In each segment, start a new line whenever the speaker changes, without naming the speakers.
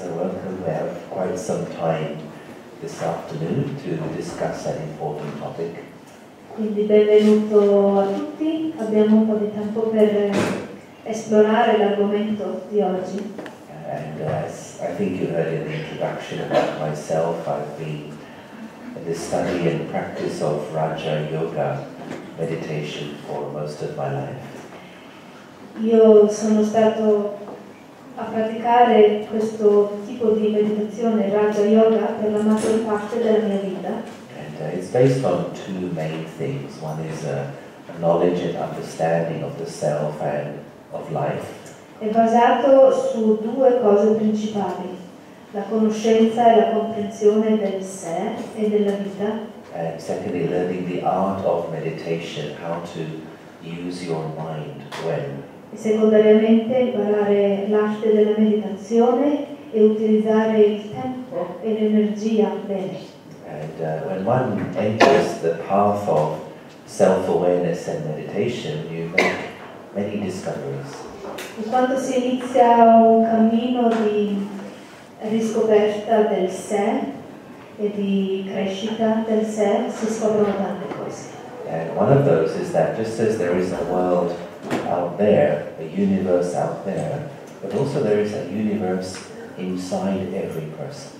So welcome. We have quite some time this afternoon to discuss an important topic.
Quindi benvenuto a tutti, abbiamo un po' di tempo per esplorare l'argomento di oggi.
And as I think you heard in the introduction about myself, I've been in the study and practice of Raja Yoga meditation for most of my life.
Io sono stato a praticare questo tipo di meditazione Raja Yoga per la maggior parte della mia vita.
And it's based on two main things. One is a knowledge and understanding of the self and of life.
È basato su due cose principali, la conoscenza e la comprensione del sé e della vita.
And secondly, learning the art of meditation, how to use your mind when.
E secondariamente imparare l'arte della meditazione e utilizzare il tempo e l'energia bene.
And when one enters the path of self-awareness and meditation, you make many discoveries.
E quando si inizia un cammino di riscoperta del sé e di crescita del sé, si scoprono tante cose.
And one of those is that just as there is a world out there, a universe out there, but also there is a universe inside every person.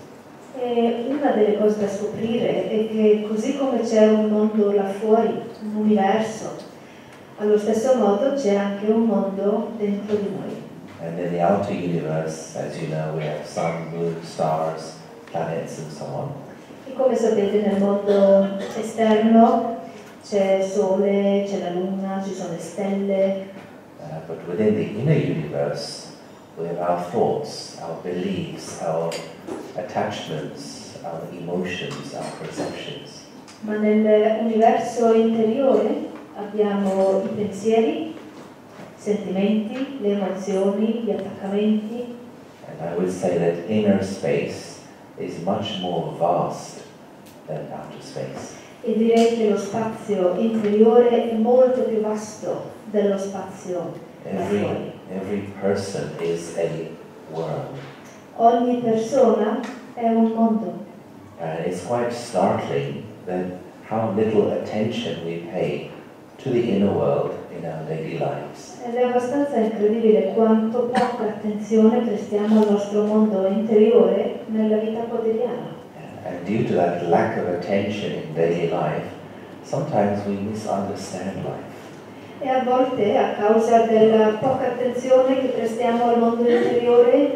E una delle cose da scoprire è che così come c'è un mondo là fuori, un universo, allo stesso modo c'è anche un mondo dentro di noi.
And in the outer universe, as you know, we have sun, moon, stars, planets and so on.
E come sapete nel mondo esterno c'è sole, c'è la luna, ci sono le stelle.
But within the inner universe, we have our thoughts, our beliefs, our attachments, our emotions, our perceptions.
Ma nell'universo interiore abbiamo i pensieri, sentimenti, le emozioni, gli attaccamenti.
And I would say that inner space is much more vast than outer space.
E direi che lo spazio interiore è molto più vasto dello spazio da fuori.
Every person is a world.
Ogni persona è un mondo.
And it's quite startling that how little attention we pay to the inner world in our daily lives.
Ed è abbastanza incredibile quanto poca attenzione prestiamo al nostro mondo interiore nella vita quotidiana.
And due to that lack of attention in daily life, sometimes we misunderstand life.
E a volte, a causa della poca attenzione che prestiamo al mondo interiore,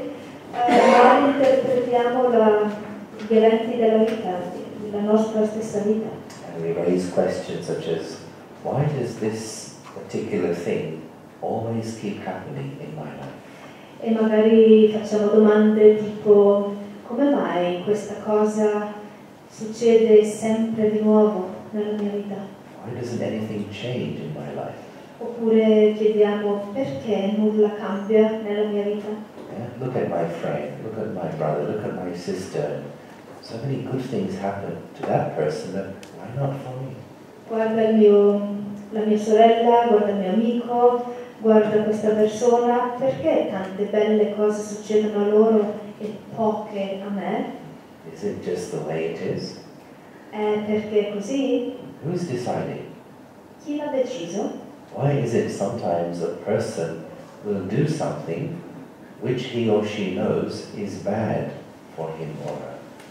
malinterpretiamo gli eventi della vita, la nostra stessa vita.
And we raise questions such as, why does this particular thing always keep happening in my life?
E magari facciamo domande tipo, come mai questa cosa succede sempre di nuovo nella mia vita?
Why doesn't anything change in my life?
Oppure chiediamo perché nulla cambia nella mia vita?
Yeah? Look at my friend, look at my brother, look at my sister. So many good things happen to that person, but why not for me?
Guarda la mia sorella, guarda il mio amico, guarda questa persona, perché tante belle cose succedono a loro e poche a me?
Is it just the way it is?
È perché è così?
Who's deciding?
Chi l'ha deciso?
Why is it sometimes a person will do something which he or she knows is bad for him or her?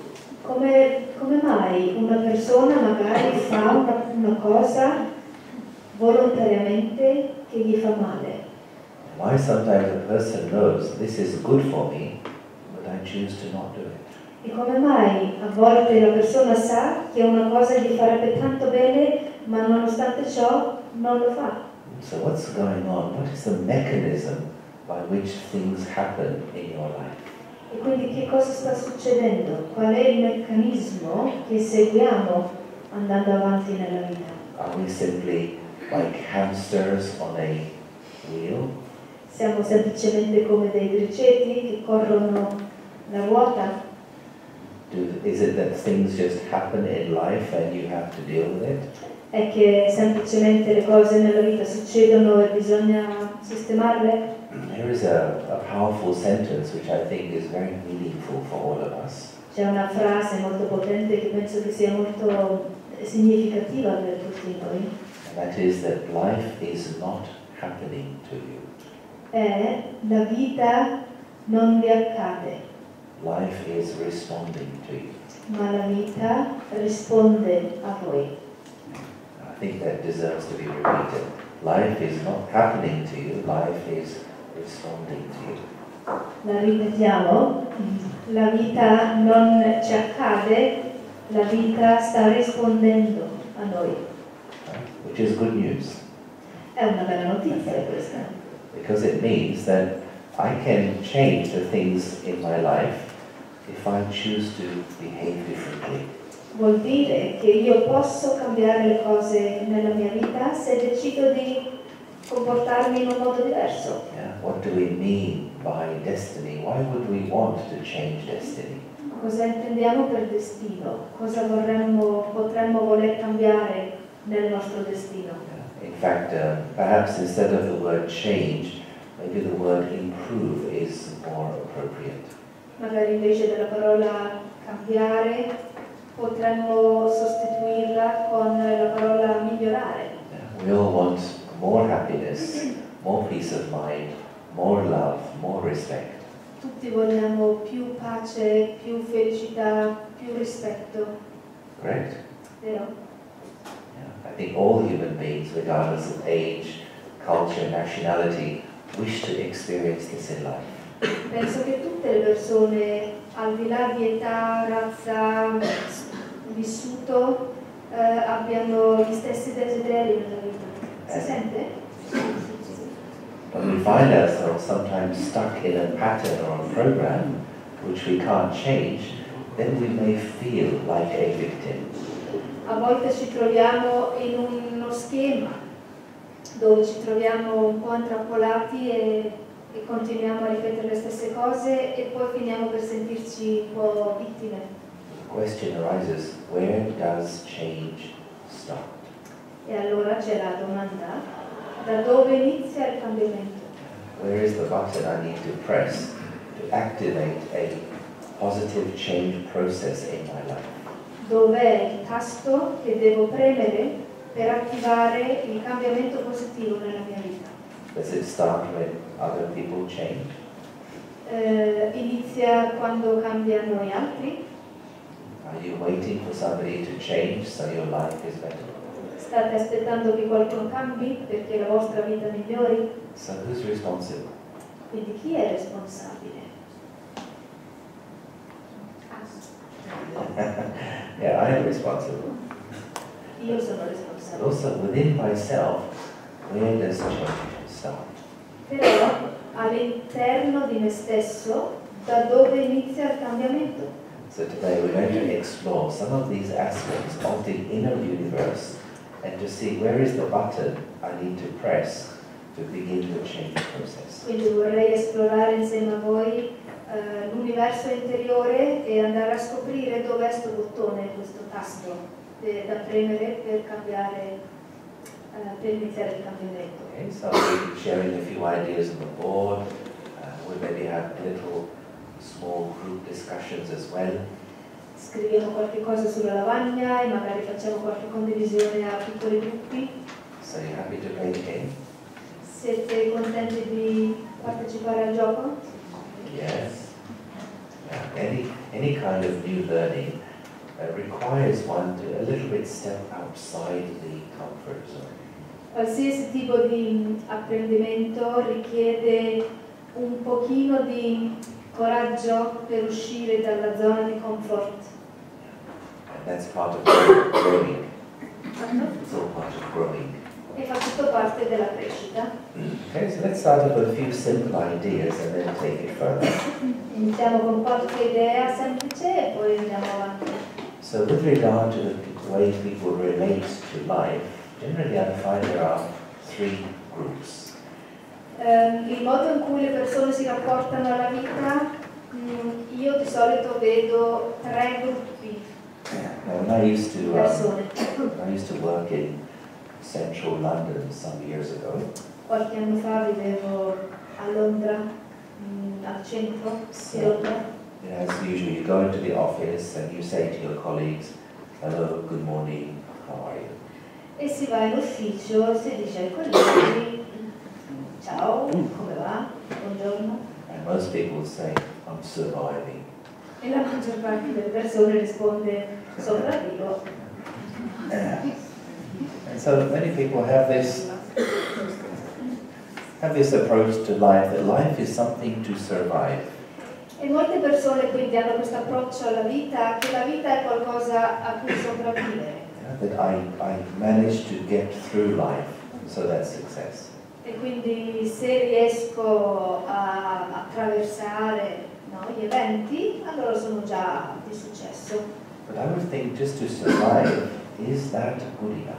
Come mai una persona magari fa una cosa volontariamente che gli fa male?
Why sometimes a person knows this is good for me, but I choose to not do it?
E come mai a volte la persona sa che una cosa gli farebbe tanto bene, ma nonostante ciò non lo fa?
So what's going on? What is the mechanism by which things happen in your life?
E quindi che cosa sta succedendo? Qual è il meccanismo che seguiamo andando avanti nella vita?
Are we simply like hamsters on a wheel?
Siamo semplicemente come dei griceti che corrono la ruota?
Is it that things just happen in life and you have to deal with it?
È che semplicemente le cose nella vita succedono e bisogna sistemarle?
There is a powerful sentence which I think is very meaningful for all of us.
C'è una frase molto potente che penso che sia molto significativa per tutti noi.
And that is that life is not happening to you.
La vita non vi accade,
Life is responding to you.
ma la vita risponde a voi.
I think that deserves to be repeated. Life is not happening to you, life is responding to you.
La ripetiamo, la vita non ci accade, la vita sta rispondendo a noi.
Which is good news.
È una bella notizia questa,
Because it means that I can change the things in my life if I choose to behave differently.
vuol dire che io posso cambiare le cose nella mia vita se decido di comportarmi in un modo diverso.
Yeah? What do we mean by destiny? Why would we want to change destiny?
Cosa intendiamo per destino? Cosa potremmo voler cambiare nel nostro destino?
In fact, perhaps instead of the word change, maybe the word improve is more appropriate.
Magari invece della parola cambiare potremmo sostituirla con la parola migliorare.
We all want more happiness, more peace of mind, more love, more respect.
Tutti vogliamo più pace, più felicità, più rispetto,
Correct?
vero?
Yeah. I think all human beings, regardless of age, culture, nationality, wish to experience this in life.
Penso che tutte le persone, al di là di età, razza, vissuto, abbiano gli stessi desideri nella vita. Si sente?
But we find ourselves sometimes stuck in a pattern or a program which we can't change, then we may feel like a victim.
A volte ci troviamo in uno schema dove ci troviamo un po' intrappolati e continuiamo a ripetere le stesse cose e poi finiamo per sentirci un po' vittime.
The question arises, where does change start?
E allora c'è la domanda, da dove inizia il cambiamento?
Where is the button I need to press to activate a positive change process in my life?
Dov'è il tasto che devo premere per attivare il cambiamento positivo nella mia vita?
Does it start when other people change?
Inizia quando cambiano gli altri?
Are you waiting for somebody to change so your life is better?
State aspettando che qualcuno cambi perché la vostra vita migliori?
So who's responsible?
Quindi chi è responsabile?
Yeah, I am responsible.
Io sono
But
responsabile.
also within myself, where does change start?
Però all'interno di me stesso, da dove inizia il cambiamento?
So today we're going to explore some of these aspects of the inner universe and to see where is the button I need to press to begin the change process.
Quindi vorrei esplorare insieme a voi l'universo interiore e andare a scoprire dov'è sto bottone, questo tasto da premere per cambiare, per iniziare il cambiamento.
Okay, so we'll be sharing a few ideas on the board. We'll maybe have little small group discussions as well.
Scriviamo qualche cosa sulla lavagna e magari facciamo qualche condivisione a piccoli gruppi.
So you're happy to play the game?
Siete contenti di partecipare al gioco?
Yes. Yeah, any kind of new learning requires one to a little bit step outside the comfort zone.
Qualsiasi tipo di apprendimento richiede un pochino di coraggio per uscire dalla zona di comfort.
And that's part of growing. It's all part of growing.
E fa tutto parte della crescita.
Okay, so let's start off with a few simple ideas and then take it further.
Iniziamo con qualche idea semplice e poi andiamo avanti.
So with regard to the way people relate to life, generally I find there are three groups.
Il modo in cui le persone si rapportano alla vita, io di solito vedo tre gruppi
Now when I used
di
to
persone.
work in central London some years ago,
Qualche anno fa vivevo a Londra, al centro di Londra.
As usual, you go into the office and you say to your colleagues, hello, good morning, how are you?
E si va in ufficio e si dice ai colleghi, ciao, come va? Buongiorno.
And most people say, I'm surviving.
E la maggior parte delle persone risponde, sopravvivo.
And so many people have this approach to life, that life is something to survive.
E molte persone quindi hanno questo approccio alla vita, che la vita è qualcosa a cui sopravvivere.
That I managed to get through life, so that's success.
E quindi se riesco a attraversare gli eventi, allora sono già di successo.
But I would think just to survive, is that good enough?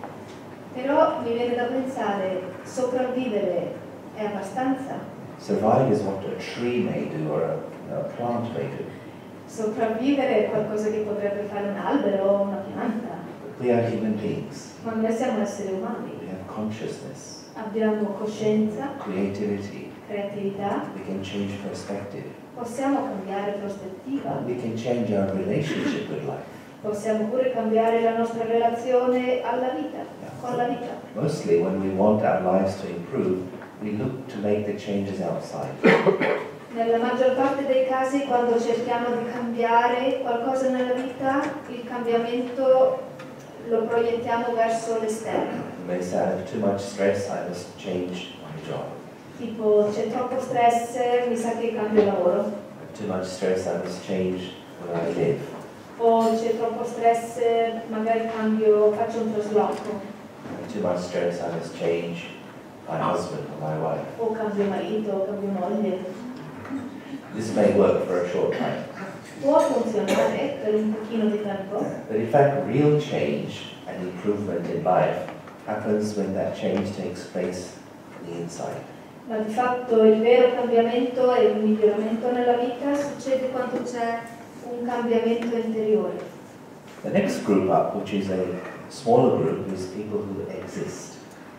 Però mi viene da pensare, sopravvivere è abbastanza?
Survive is what a tree may do or a plant may do.
Sopravvivere è qualcosa che potrebbe fare un albero o una pianta.
But we are human beings.
Ma noi siamo esseri umani.
We have consciousness,
Abbiamo coscienza,
creativity.
creatività,
We can change perspective.
possiamo cambiare prospettiva,
We can change our relationship with life.
possiamo pure cambiare la nostra relazione alla vita, con la vita.
Mostly when we want our lives to improve, we look to make the changes outside.
Nella maggior parte dei casi, quando cerchiamo di cambiare qualcosa nella vita, il cambiamento lo proiettiamo verso l'esterno.
You may say, I have too much stress, I must change my job.
Tipo, c'è troppo stress, mi sa che cambio lavoro.
I have too much stress, I must change where I live.
O c'è troppo stress, magari faccio un trasloco.
I have too much stress, I must change my husband or my wife.
O cambio marito, o cambio moglie.
This may work for a short time.
Può funzionare per un pochino di tempo,
But in fact, real change and improvement in life happens when that change takes place on the inside.
ma di fatto il vero cambiamento e il miglioramento nella vita succede quando c'è un cambiamento interiore.
The next group up, which is a smaller group, is people who exist.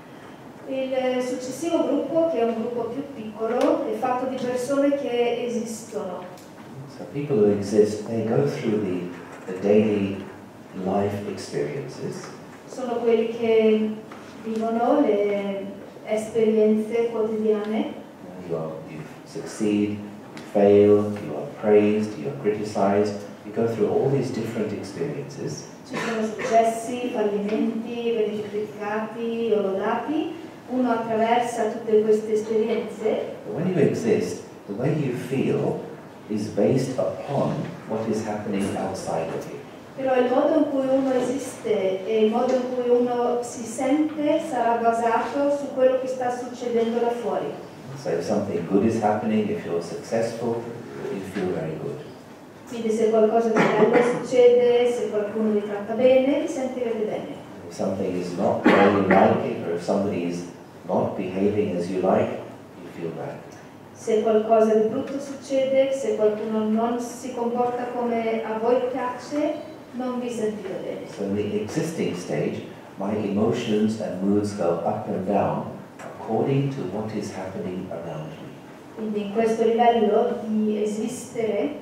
Il successivo gruppo, che è un gruppo più piccolo, è fatto di persone che esistono.
So people who exist, they go through the daily life experiences.
Sono quelli che vivono le esperienze quotidiane.
You succeed, you fail, you are praised, you are criticized. You go through all these different experiences.
Ci sono successi, fallimenti, venici criticati o lodati. Uno attraversa tutte queste esperienze.
But when you exist, the way you feel is based upon what is happening outside of you.
Però il modo in cui uno esiste e il modo in cui uno si sente sarà basato su quello che sta succedendo là fuori.
So if something good is happening, if you're successful, you feel very good.
Quindi se qualcosa di bello succede, se qualcuno vi tratta bene, vi sentirete bene.
If something is not the way you like it, or if somebody is not behaving as you like, you feel bad.
Se qualcosa di brutto succede, se qualcuno non si comporta come a voi piace, non vi sentite bene.
So in the existing stage, my emotions and moods go up and down according to what is happening around me.
Quindi in questo livello di esistere,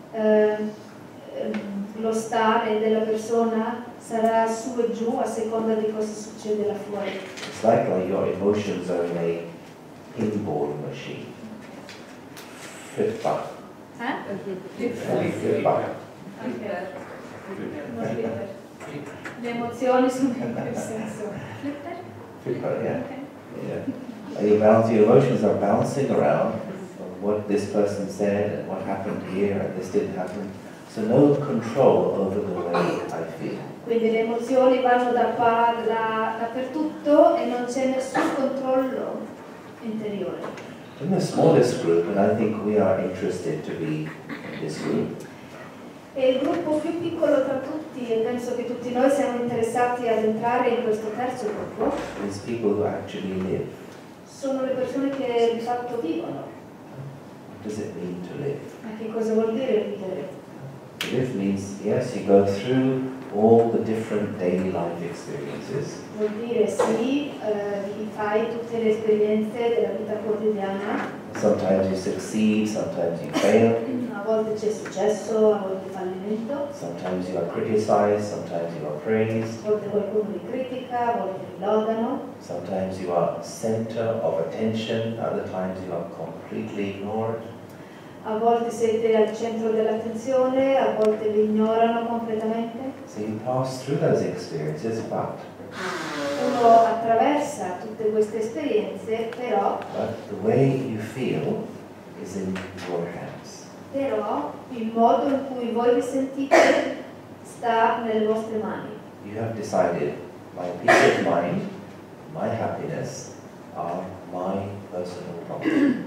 lo stare della persona sarà su e giù a seconda di cosa succede là fuori.
It's like your emotions are in a pinball machine. Flip back. Flip back.
Le emozioni sono in quel senso. Flipper?
Flipper, yeah.
Ok.
Yeah. Your emotions are bouncing around what this person said and what happened here and this didn't happen. So no control over the way I feel.
Quindi le emozioni vanno dappertutto e non c'è nessun controllo interiore.
In the smallest group, and I think we are interested to be in this group,
E il gruppo più piccolo tra tutti, e penso che tutti noi siamo interessati ad entrare in questo terzo gruppo,
is people who actually live.
sono le persone che di fatto vivono.
What does it mean to live?
Ma che cosa vuol dire vivere?
To live means, yes, you go through all the different daily life experiences.
vuol dire sì, fai tutte le esperienze della vita quotidiana.
Sometimes you succeed, sometimes you fail.
A volte c'è successo, a volte fallimento.
Sometimes you are criticized, sometimes you are praised.
A volte qualcuno li critica, a volte li lodano.
Sometimes you are center of attention, other times you are completely ignored.
A volte siete al centro dell'attenzione, a volte vi ignorano completamente.
So you pass through those experiences, but
Uno attraversa tutte queste esperienze, però
the way you feel is in your hands.
il modo in cui voi vi sentite sta nelle vostre mani.
You have decided, my peace of mind, my happiness are my personal property.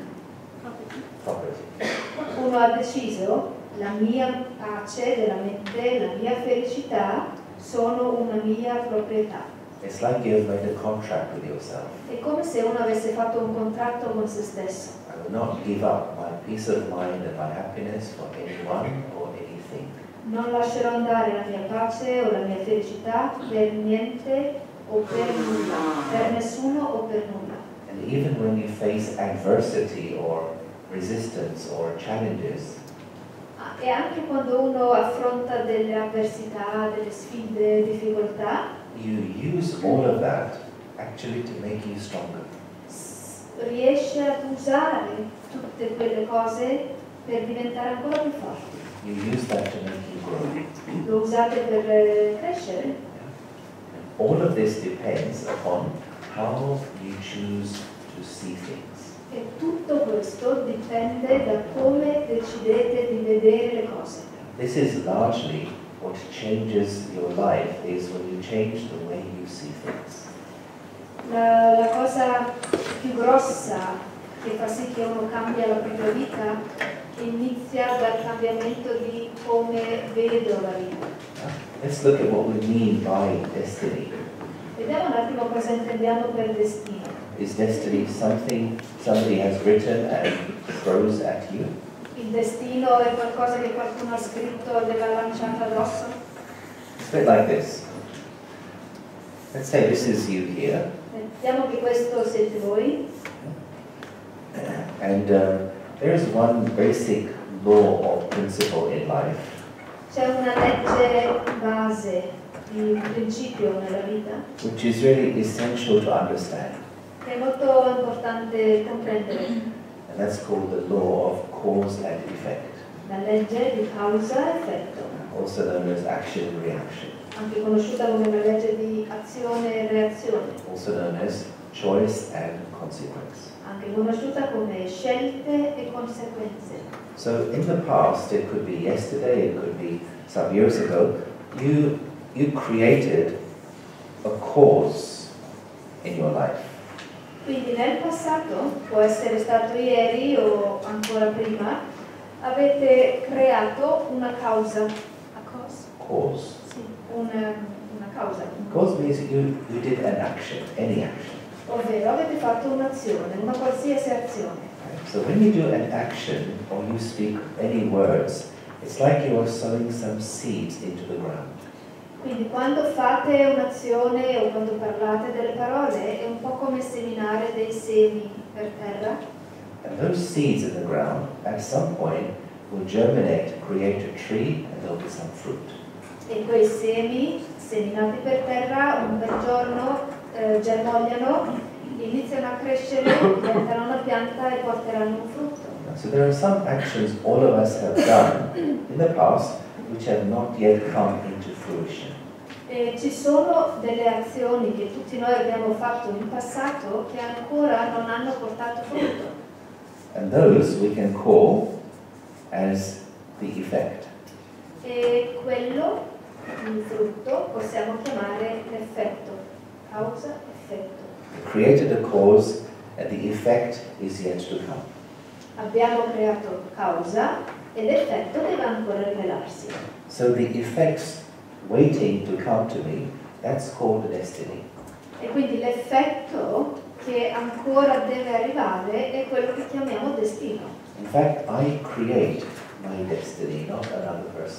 Uno ha deciso, la mia pace della mente, la mia felicità sono una mia proprietà.
It's like you have made a contract with yourself.
È come se uno avesse fatto un contratto con se stesso.
I will not give up my peace of mind and my happiness for anyone or anything.
Non lascerò andare la mia pace o la mia felicità per niente o per nulla, per nessuno o per nulla.
And even when you face adversity or resistance or challenges,
E anche quando uno affronta delle avversità, delle sfide, difficoltà,
you use all of that actually to make you stronger.
riesce ad usare tutte quelle cose per diventare ancora più forti.
You use that to make you grow.
Lo usate per crescere.
All of this depends upon how you choose to see things.
E tutto questo dipende da come decidete di vedere le cose.
This is largely what changes your life, is when you change the way you see things.
La cosa più grossa che fa sì che uno cambia la propria vita inizia dal cambiamento di come vedo la vita.
Let's look at what we mean by destiny.
Vediamo un attimo cosa intendiamo per destino.
Is destiny something somebody has written and throws at you?
Il destino è qualcosa che qualcuno ha scritto e ve l'ha lanciato addosso?
It's a bit like this. Let's say this is you here,
Mettiamo che questo siete voi
and there is one basic law or principle in life,
c'è una legge base, un principio nella vita
which is really essential to understand,
che è molto importante comprendere,
and that's called the law of cause and effect,
la legge di causa-effetto,
also known as action and reaction,
anche conosciuta come la legge di azione e reazione,
also known as choice and consequence.
anche conosciuta come scelte e conseguenze.
So in the past, it could be yesterday, it could be some years ago, you created a cause in your life.
Quindi nel passato, può essere stato ieri o ancora prima, avete creato una causa. A cause?
Cause.
Sì, una causa.
Cause means you did an action, any action.
Ovvero avete fatto un'azione, una qualsiasi azione.
Right? So when you do an action or you speak any words, it's like you are sowing some seeds into the ground.
Quindi quando fate un'azione o quando parlate delle parole è un po' come seminare dei semi per terra.
And those seeds in the ground, at some point, will germinate, create a tree, and there'll be some fruit.
E quei semi seminati per terra un bel giorno germogliano, iniziano a crescere, diventano una pianta e porteranno un frutto.
So there are some actions all of us have done in the past which have not yet come into fruition.
E ci sono delle azioni che tutti noi abbiamo fatto in passato che ancora non hanno portato frutto.
And those we can call as the effect.
E quello, il frutto, possiamo chiamare l'effetto. Causa, effetto.
We created a cause and the effect is yet to come.
Abbiamo creato causa e l'effetto deve ancora rivelarsi.
So the effects waiting to come to me, that's called destiny.
E quindi l'effetto che ancora deve arrivare è quello che chiamiamo destino.
In fact, I create my destiny, not another person.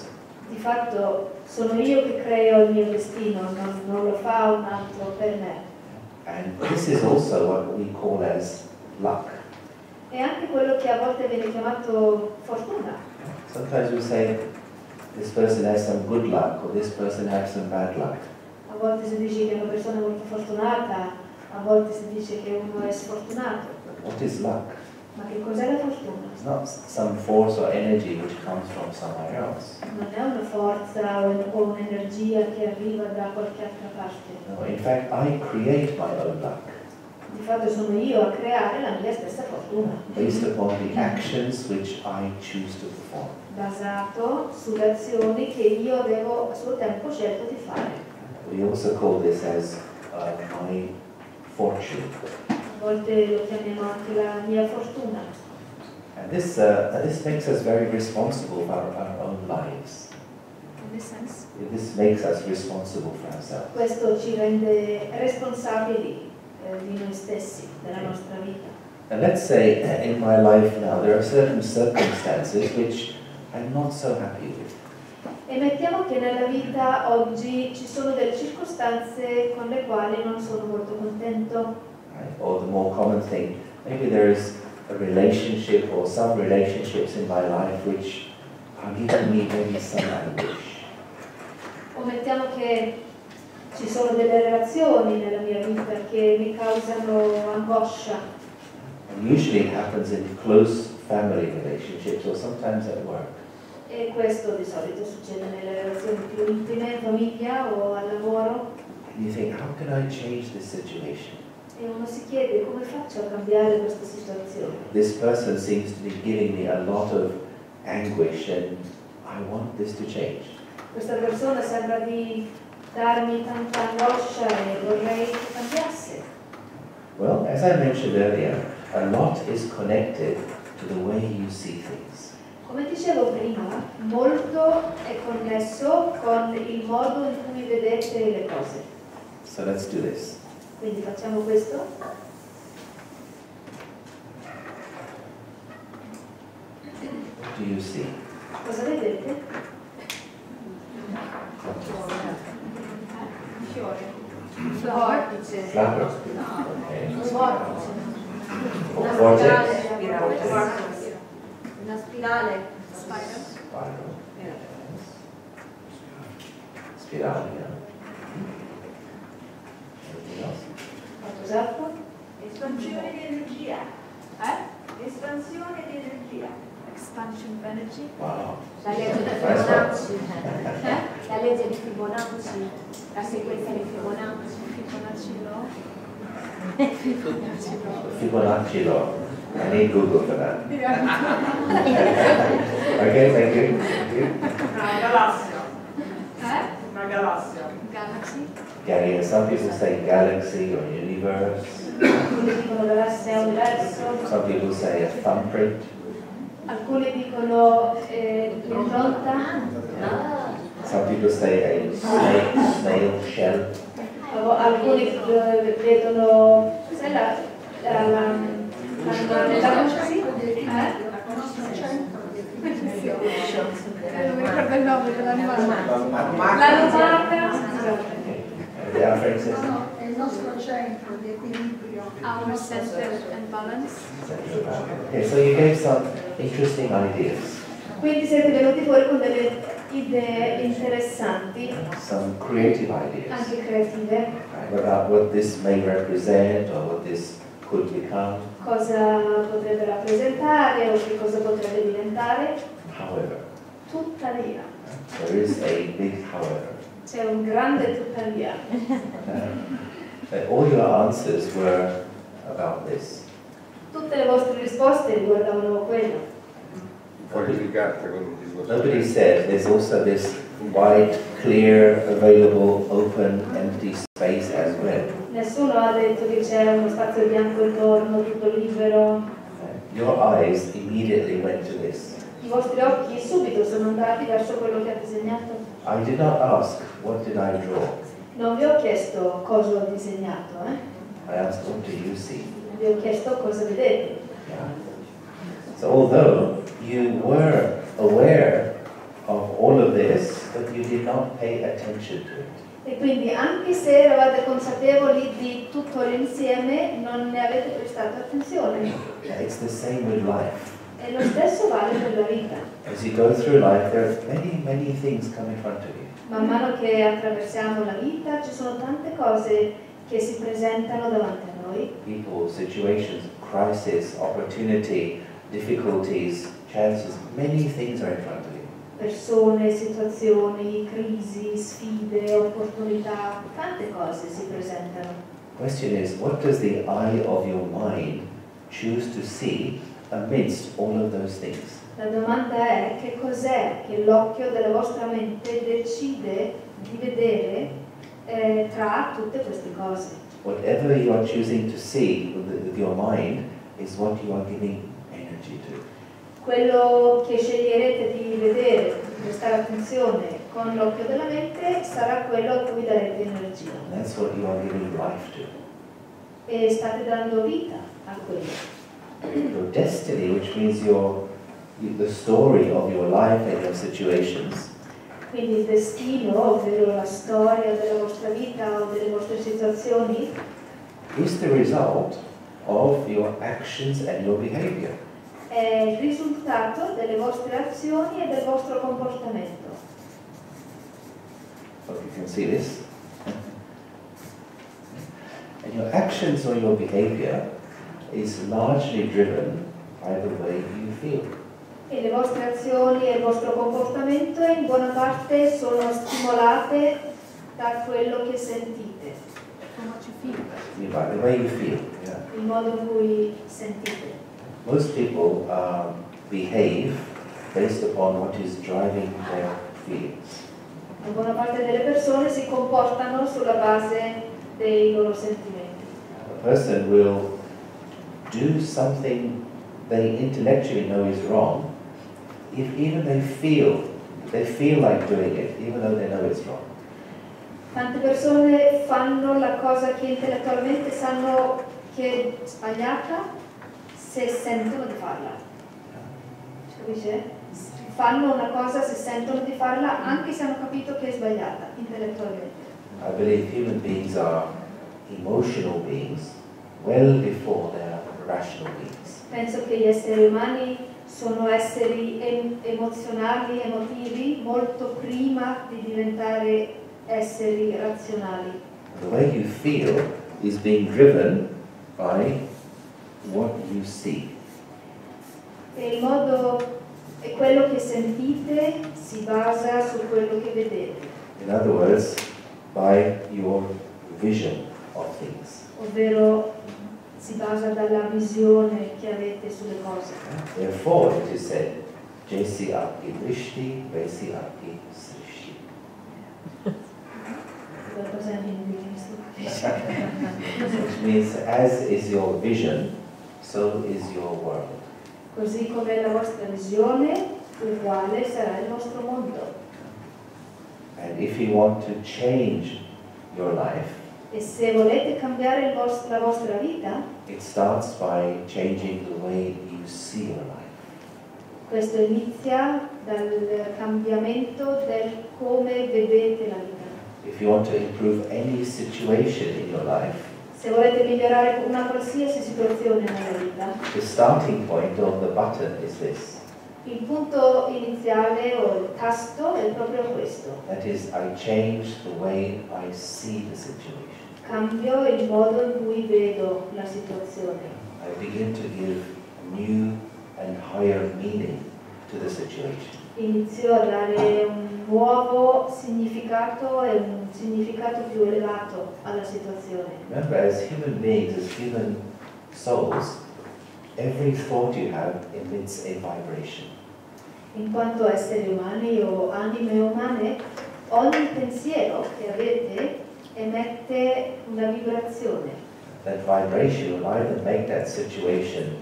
Di fatto sono io che creo il mio destino, non lo fa un altro per me.
And this is also what we call as luck.
È anche quello che a volte viene chiamato fortuna.
Sometimes we say, this person has some good luck, or this person has some bad luck.
A volte si dice che una persona è molto fortunata, a volte si dice che uno è sfortunato.
What is luck?
Ma che cos'è la fortuna?
It's not some force or energy which comes from somewhere else.
Non è una forza o un'energia che arriva da qualche altra parte.
No, in fact, I create my own luck
Di fatto sono io a creare la mia stessa fortuna,
based upon the actions which I choose to perform.
basato sulle azioni che io avevo a suo tempo scelto di fare.
We also call this as my fortune.
A volte lo chiamiamo anche la mia fortuna.
And this makes us very responsible for our own lives.
In this sense.
This makes us responsible for ourselves.
Questo ci rende responsabili di noi stessi, della nostra vita.
And let's say in my life now there are certain circumstances which I'm not so happy with.
E mettiamo che nella vita oggi ci sono delle circostanze con le quali non sono molto contento.
Right? Or the more common thing, maybe there is a relationship or some relationships in my life which are giving me maybe some anguish.
O mettiamo che ci sono delle relazioni nella mia vita che mi causano angoscia.
And usually it happens in close family relationships or sometimes at work.
E questo di solito succede nelle relazioni più intime, in famiglia o al lavoro.
And you think, how can I change this situation?
E uno si chiede come faccio a cambiare questa situazione.
This person seems to be giving me a lot of anguish and I want this to change.
Questa persona sembra di darmi tanta angoscia e vorrei che cambiasse.
Well, as I mentioned earlier, a lot is connected to the way you see things.
Come dicevo prima, molto è connesso con il modo in cui vedete le cose.
So let's do this.
Quindi facciamo questo.
What do you see?
Cosa vedete? Vortice.
Flower. Okay.
Un vortice.
Or vortex?
Una spirale.
Spiral. Yes. Spirale, yeah. Anything else?
Qualcos'altro?
Espansione di energia. Espansione di energia.
Expansion of energy.
Wow.
La legge di Fibonacci, la legge di Fibonacci, la sequenza di Fibonacci.
Fibonacci law. I need Google for that. Okay, thank you.
Una galassia. Una galassia.
Galaxy.
Yeah, some people say galaxy or universe.
Alcuni dicono galassia universo.
Some people say a thumbprint.
Alcuni dicono l'impronta.
Some people say a snail shell.
Alcuni vedono cos'è l'animalone? Non mi ricordo il nome dell'animale. La lumaca.
The other thing
È il nostro centro di equilibrio.
Our center and balance.
Okay, so you gave some interesting ideas,
Quindi siete venuti fuori con delle idee interessanti,
some creative ideas,
anche creative.
right, about what this may represent or what this could become.
Cosa potrebbe rappresentare o che cosa potrebbe diventare.
However,
Tuttavia,
there is a big however.
c'è un grande tuttavia.
All your answers were about this.
Tutte le vostre risposte riguardavano quello.
Nobody said there's also this wide, clear, available, open, empty space as well.
Nessuno ha detto che c'è uno spazio bianco intorno, tutto libero.
Your eyes immediately went to this.
I vostri occhi subito sono andati verso quello che ha disegnato.
I did not ask, what did I draw?
Non vi ho chiesto cosa ho disegnato,
I asked, what do you see?
vi ho chiesto cosa vedete.
Yeah. So although you were aware of all of this, you did not pay attention to it.
E quindi anche se eravate consapevoli di tutto l'insieme, non ne avete prestato attenzione.
It's the same with life.
E lo stesso vale per la vita.
As you go through life, there are many things come in front of you.
Man mano che attraversiamo la vita ci sono tante cose che si presentano davanti a noi.
People, situations, crisis, opportunity, difficulties, chances, many things are in front of you.
Persone, situazioni, crisi, sfide, opportunità, tante cose si presentano.
The question is, what does the eye of your mind choose to see amidst all of those things?
La domanda è che cos'è che l'occhio della vostra mente decide di vedere tra tutte queste cose.
Whatever you are choosing to see with your mind is what you are giving energy to.
Quello che sceglierete di vedere, di prestare attenzione con l'occhio della mente, sarà quello a cui darete energia.
And that's what you are giving life to.
E state dando vita a quello.
Your destiny, which means the story of your life and your situations,
Quindi il destino, ovvero la storia della vostra vita o delle vostre situazioni,
is the result of your actions and your behavior.
è il risultato delle vostre azioni e del vostro comportamento.
Hope you can see this. And your actions or your behavior is largely driven by the way you feel.
E le vostre azioni e il vostro comportamento in buona parte sono stimolate da quello che sentite.
By the way you feel. Yeah.
Il modo in cui sentite.
Most people behave based upon what is driving their feelings.
La buona parte delle persone si comportano sulla base dei loro sentimenti.
A person will do something they intellectually know is wrong, if even they feel like doing it, even though they know it's wrong.
Tante persone fanno la cosa che intellettualmente sanno che è sbagliata se sentono di farla. Capisce? Fanno una cosa se sentono di farla anche se hanno capito che è sbagliata intellettualmente.
I believe human beings are emotional beings well before they are rational beings.
Penso che gli esseri umani sono esseri emozionali, emotivi, molto prima di diventare esseri razionali.
The way you feel is being driven by what you see.
E il modo e quello che sentite si basa su quello che vedete.
In other words, by your vision of things.
Ovvero si basa dalla visione che avete sulle cose.
Therefore, it is said, Jesi aapki drishti, Vaisi aapki srishti. Which means, as is your vision, so is your world.
Così come la vostra visione, uguale sarà il vostro mondo.
And if you want to change your life,
E se volete cambiare la vostra vita,
it starts by changing the way you see your life.
questo inizia dal cambiamento del come vedete la vita.
If you want to improve any situation in your life,
Se volete migliorare una qualsiasi situazione nella vita,
the starting point of the button is this.
il punto iniziale o il tasto è proprio questo.
That is, I change the way I see the situation.
Cambio il modo in cui vedo la situazione.
I begin to give new and higher meaning to the situation.
Inizio a dare un nuovo significato e un significato più elevato alla situazione.
Remember, as human beings, as human souls, every thought you have emits a vibration.
In quanto esseri umani o anime umane, ogni pensiero che avete emette una vibrazione.
That vibration will either make that situation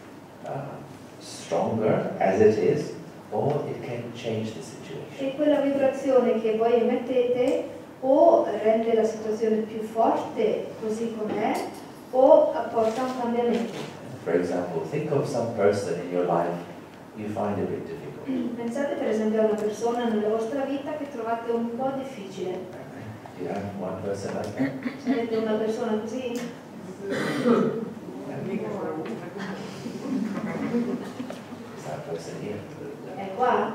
stronger as it is, or it can change the situation.
E quella vibrazione che voi emettete o rende la situazione più forte così com'è o apporta un cambiamento.
For example, think of some person in your life you find a bit difficult.
Pensate per esempio a una persona nella vostra vita che trovate un po' difficile.
Do you have one person like that?
Avete una persona così?
Is that person here?
È qua?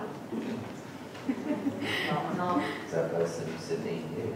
No.
Is that person sitting here?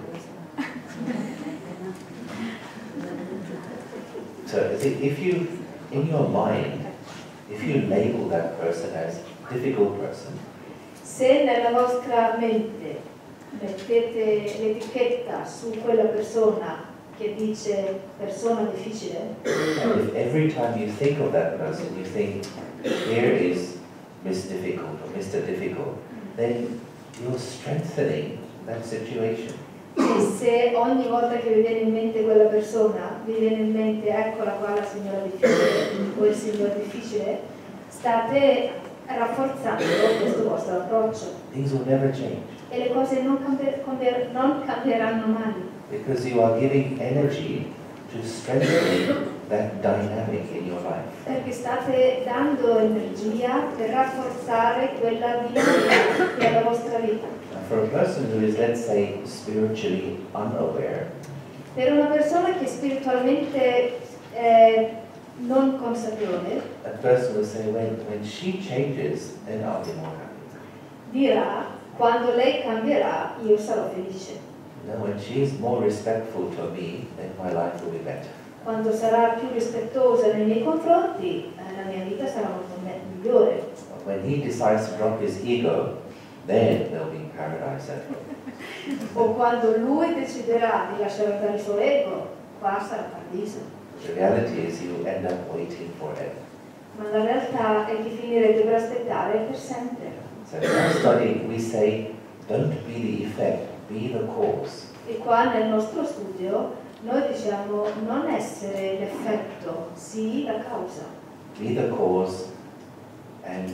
So if you, in your mind, if you label that person as difficult person,
Se nella vostra mente mettete l'etichetta su quella persona che dice persona difficile,
and if every time you think of that person, you think, here is Miss Difficult or Mr. Difficult, then you're strengthening that situation.
e se ogni volta che vi viene in mente quella persona, vi viene in mente eccola qua la signora difficile o il signor difficile, state rafforzando questo vostro approccio
Things will never change
e le cose non cambieranno mai,
because you are giving energy to strengthen that dynamic in your life.
perché state dando energia per rafforzare quella dinamica che è la vostra vita.
Now, for a person who is, let's say, spiritually unaware,
Per una persona che è spiritualmente non consapevole,
that person will say, when she changes, then I'll be more happy.
dirà quando lei cambierà io sarò felice.
Now, when she's more respectful to me, then my life will be better.
Quando sarà più rispettosa nei miei confronti, la mia vita sarà molto migliore.
But when he decides to drop his ego, then there'll be paradise at home.
O quando lui deciderà di lasciare andare il suo ego, qua sarà paradiso.
The reality is you end up waiting forever.
Ma la realtà è che finirete per aspettare per sempre.
So in our study, we say, don't be the effect, be the cause.
E qua nel nostro studio noi diciamo non essere l'effetto, sii la causa.
Be the cause and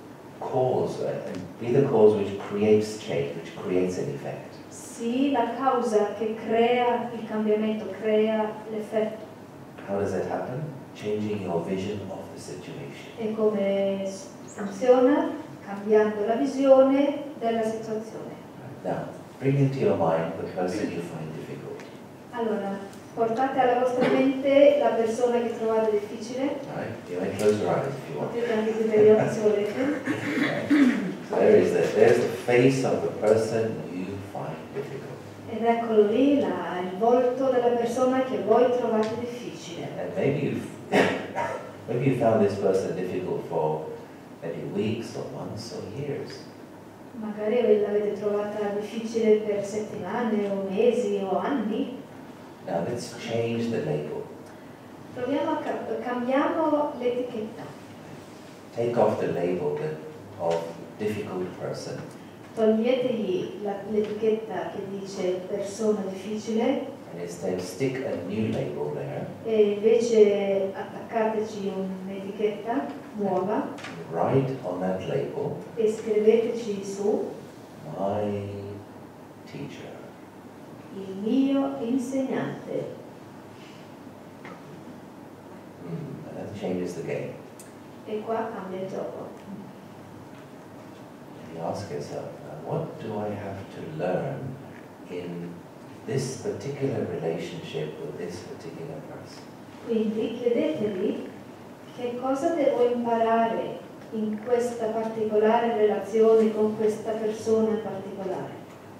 be the cause which creates change, which creates an effect.
Sii la causa che crea il cambiamento, crea l'effetto.
How does that happen? Changing your vision of the situation.
E come funziona? Cambiando la visione della situazione.
Now, bring into your mind the person you find difficult.
Allora, portate alla vostra mente la persona che trovate difficile.
Right? You may close your eyes if you want.
Potete anche chiudere gli occhi se volete.
So there's the face of the person you find difficult.
Ed eccolo lì, il volto della persona che voi trovate difficile.
And maybe you found this person difficult for maybe weeks or months or years.
Magari l'avete trovata difficile per settimane o mesi o anni.
Now let's change the label.
Cambiamo l'etichetta.
Take off the label of difficult person
Toglietegli l'etichetta che dice persona difficile
and instead stick a new label there.
e invece attaccateci un'etichetta nuova
And write on that label,
e scriveteci su
my teacher.
il mio insegnante.
And that changes the game.
E qua cambia il gioco.
And you ask yourself, what do I have to learn in this particular relationship with this particular person?
Quindi chiedetevi che cosa devo imparare in questa particolare relazione con questa persona in particolare.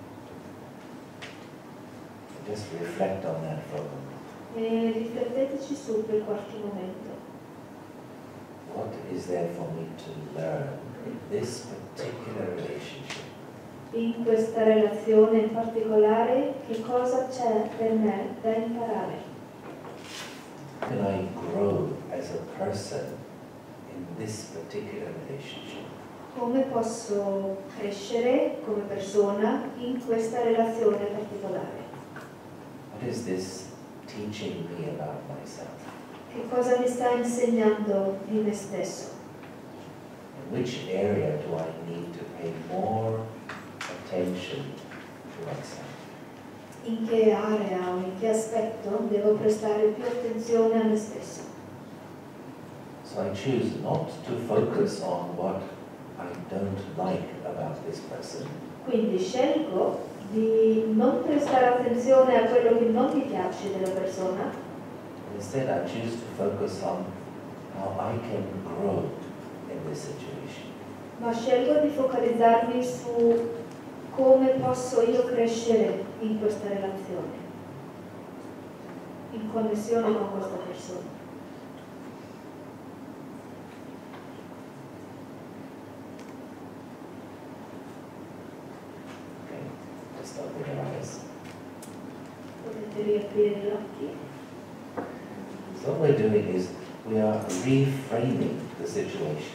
Just reflect on that for a moment.
E rifletteteci su per qualche momento.
What is there for me to learn in this particular relationship?
In questa relazione in particolare che cosa c'è per me da imparare?
How can I grow as a person in this particular relationship?
Come posso crescere come persona in questa relazione particolare?
What is this teaching me about myself?
Che cosa mi sta insegnando di me stesso?
In which area do I need to pay more attention to myself?
In che area o in che aspetto devo prestare più attenzione a me stesso?
So I choose not to focus on what I don't like about this person.
Quindi scelgo di non prestare attenzione a quello che non mi piace della persona.
Instead, I choose to focus on how I can grow in this situation.
Ma scelgo di focalizzarmi su come posso io crescere in questa relazione, in connessione con questa persona.
Okay, just open your eyes.
Potete riaprire gli occhi.
So what we're doing is we are reframing the situation.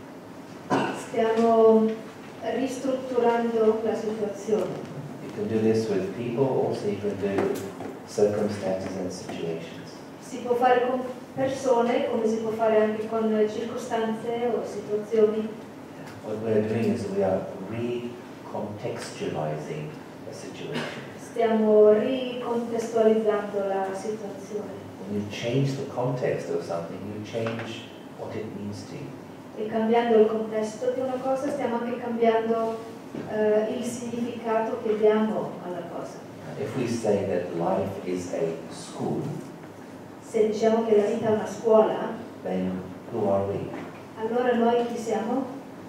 Stiamo ristrutturando la situazione.
You can do this with people, also you can do with circumstances and situations.
Si può fare con persone come si può fare anche con circostanze o situazioni.
What we're doing is we are recontextualizing a situation.
Stiamo ricontestualizzando la situazione.
When you change the context of something, you change what it means to you.
E cambiando il contesto di una cosa stiamo anche cambiando il significato che diamo alla cosa.
If we say that life is a school,
Se diciamo che la vita è una scuola,
then who are we?
allora noi chi siamo?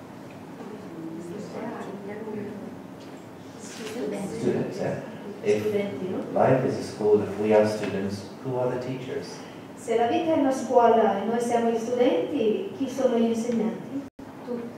Students, yeah. If
Studenti, no?
life is a school, if we are students, who are the teachers?
Se la vita è una scuola e noi siamo gli studenti, chi sono gli insegnanti? Tutti.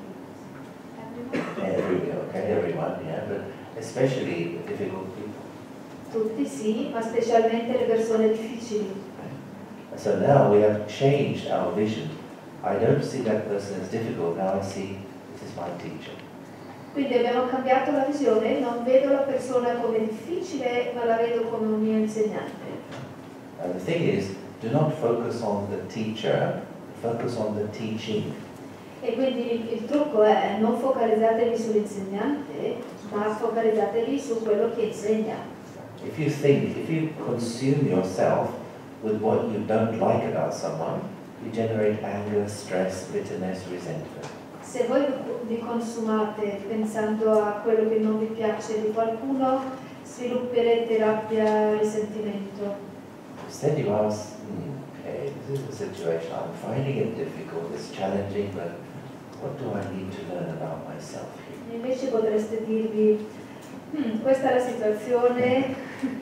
Everyone, yeah, but especially the difficult people.
Tutti sì, ma specialmente le persone difficili.
So now we have changed our vision. I don't see that person as difficult, now I see this is my teacher.
Quindi abbiamo cambiato la visione, non vedo la persona come difficile, ma la vedo come un mio insegnante.
And the thing is, do not focus on the teacher, focus on the teaching.
E quindi il trucco è non focalizzatevi sull'insegnante, ma focalizzatevi su quello che insegna.
If you consume yourself with what you don't like about someone, you generate anger, stress, bitterness, resentment.
Se voi vi consumate pensando a quello che non vi piace di qualcuno, svilupperete rabbia, risentimento.
Instead you ask, okay, this is the situation, I'm finding it difficult, it's challenging, but what do I need to learn about myself here?
Invece potreste dirvi, questa è la situazione,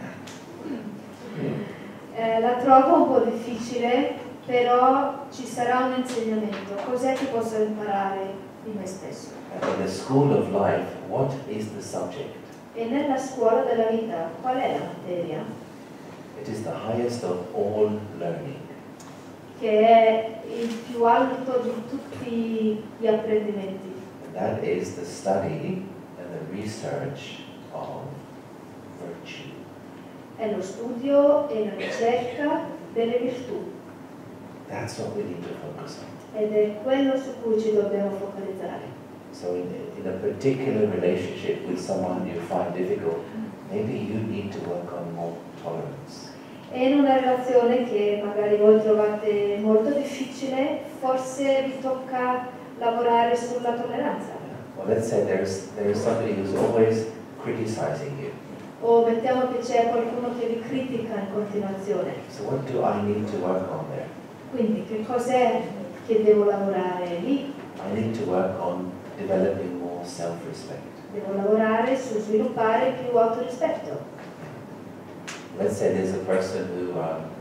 la trovo un po' difficile, però ci sarà un insegnamento. Cos'è che posso imparare di me stesso?
And in the school of life, what is the subject?
E nella scuola della vita, qual è la materia?
It is the highest of all learning.
Che è il più alto di tutti gli apprendimenti.
And that is the study and the research of virtue.
È lo studio e la ricerca delle virtù.
That's what we need to focus on.
Ed è quello su cui ci dobbiamo focalizzare.
So in a particular relationship with someone you find difficult, maybe you need to work on more tolerance.
E in una relazione che magari voi trovate molto difficile, forse vi tocca lavorare sulla tolleranza.
Well, let's say there is somebody who's always criticizing you.
O mettiamo che c'è qualcuno che vi critica in continuazione.
So what do I need to work on there?
Quindi che cos'è che devo lavorare lì?
I need to work on developing more self-respect.
Devo lavorare su sviluppare più autorispetto.
Let's say there's a person who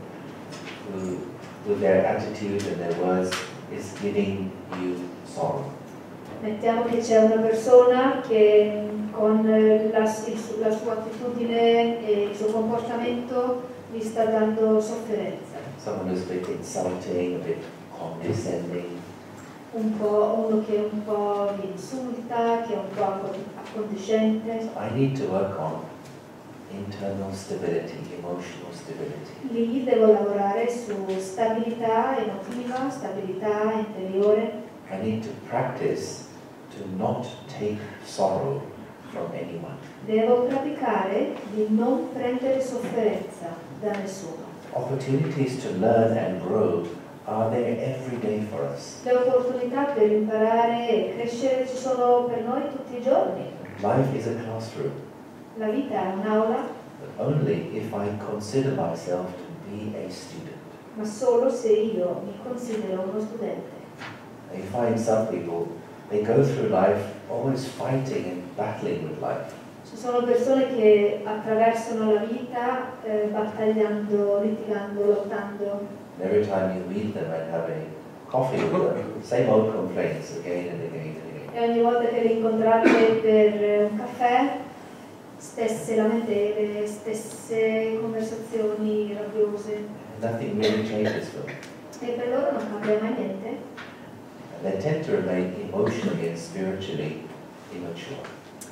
with their attitude and their words, is giving you sorrow.
Mettiamo che c'è una persona che con la sua attitudine e il suo comportamento vi sta dando sofferenza.
Someone who's a bit insulting, a bit condescending.
Uno che un po' vi insulta, che è un po' accondiscente.
I need to work on internal stability, emotional stability.
Lì devo lavorare su stabilità emotiva, stabilità interiore.
I need to practice to not take sorrow from anyone.
Devo praticare di non prendere sofferenza da nessuno.
Opportunities to learn and grow are there every day for us.
Le opportunità per imparare e crescere ci sono per noi tutti i giorni.
Life is a classroom,
La vita è un'aula,
but only if I consider myself to be a student.
ma solo se io mi considero uno studente.
You find some people, they go through life always fighting and battling with life.
Ci sono persone che attraversano la vita battagliando, litigando, lottando.
And every time you meet them and have a coffee with them, same old complaints again and again and again.
E ogni volta che li incontrate per un caffè, stesse lamentele, stesse conversazioni rabbiose.
And nothing really changes for them.
E per loro non cambia mai niente.
And they tend to remain emotionally and spiritually immature.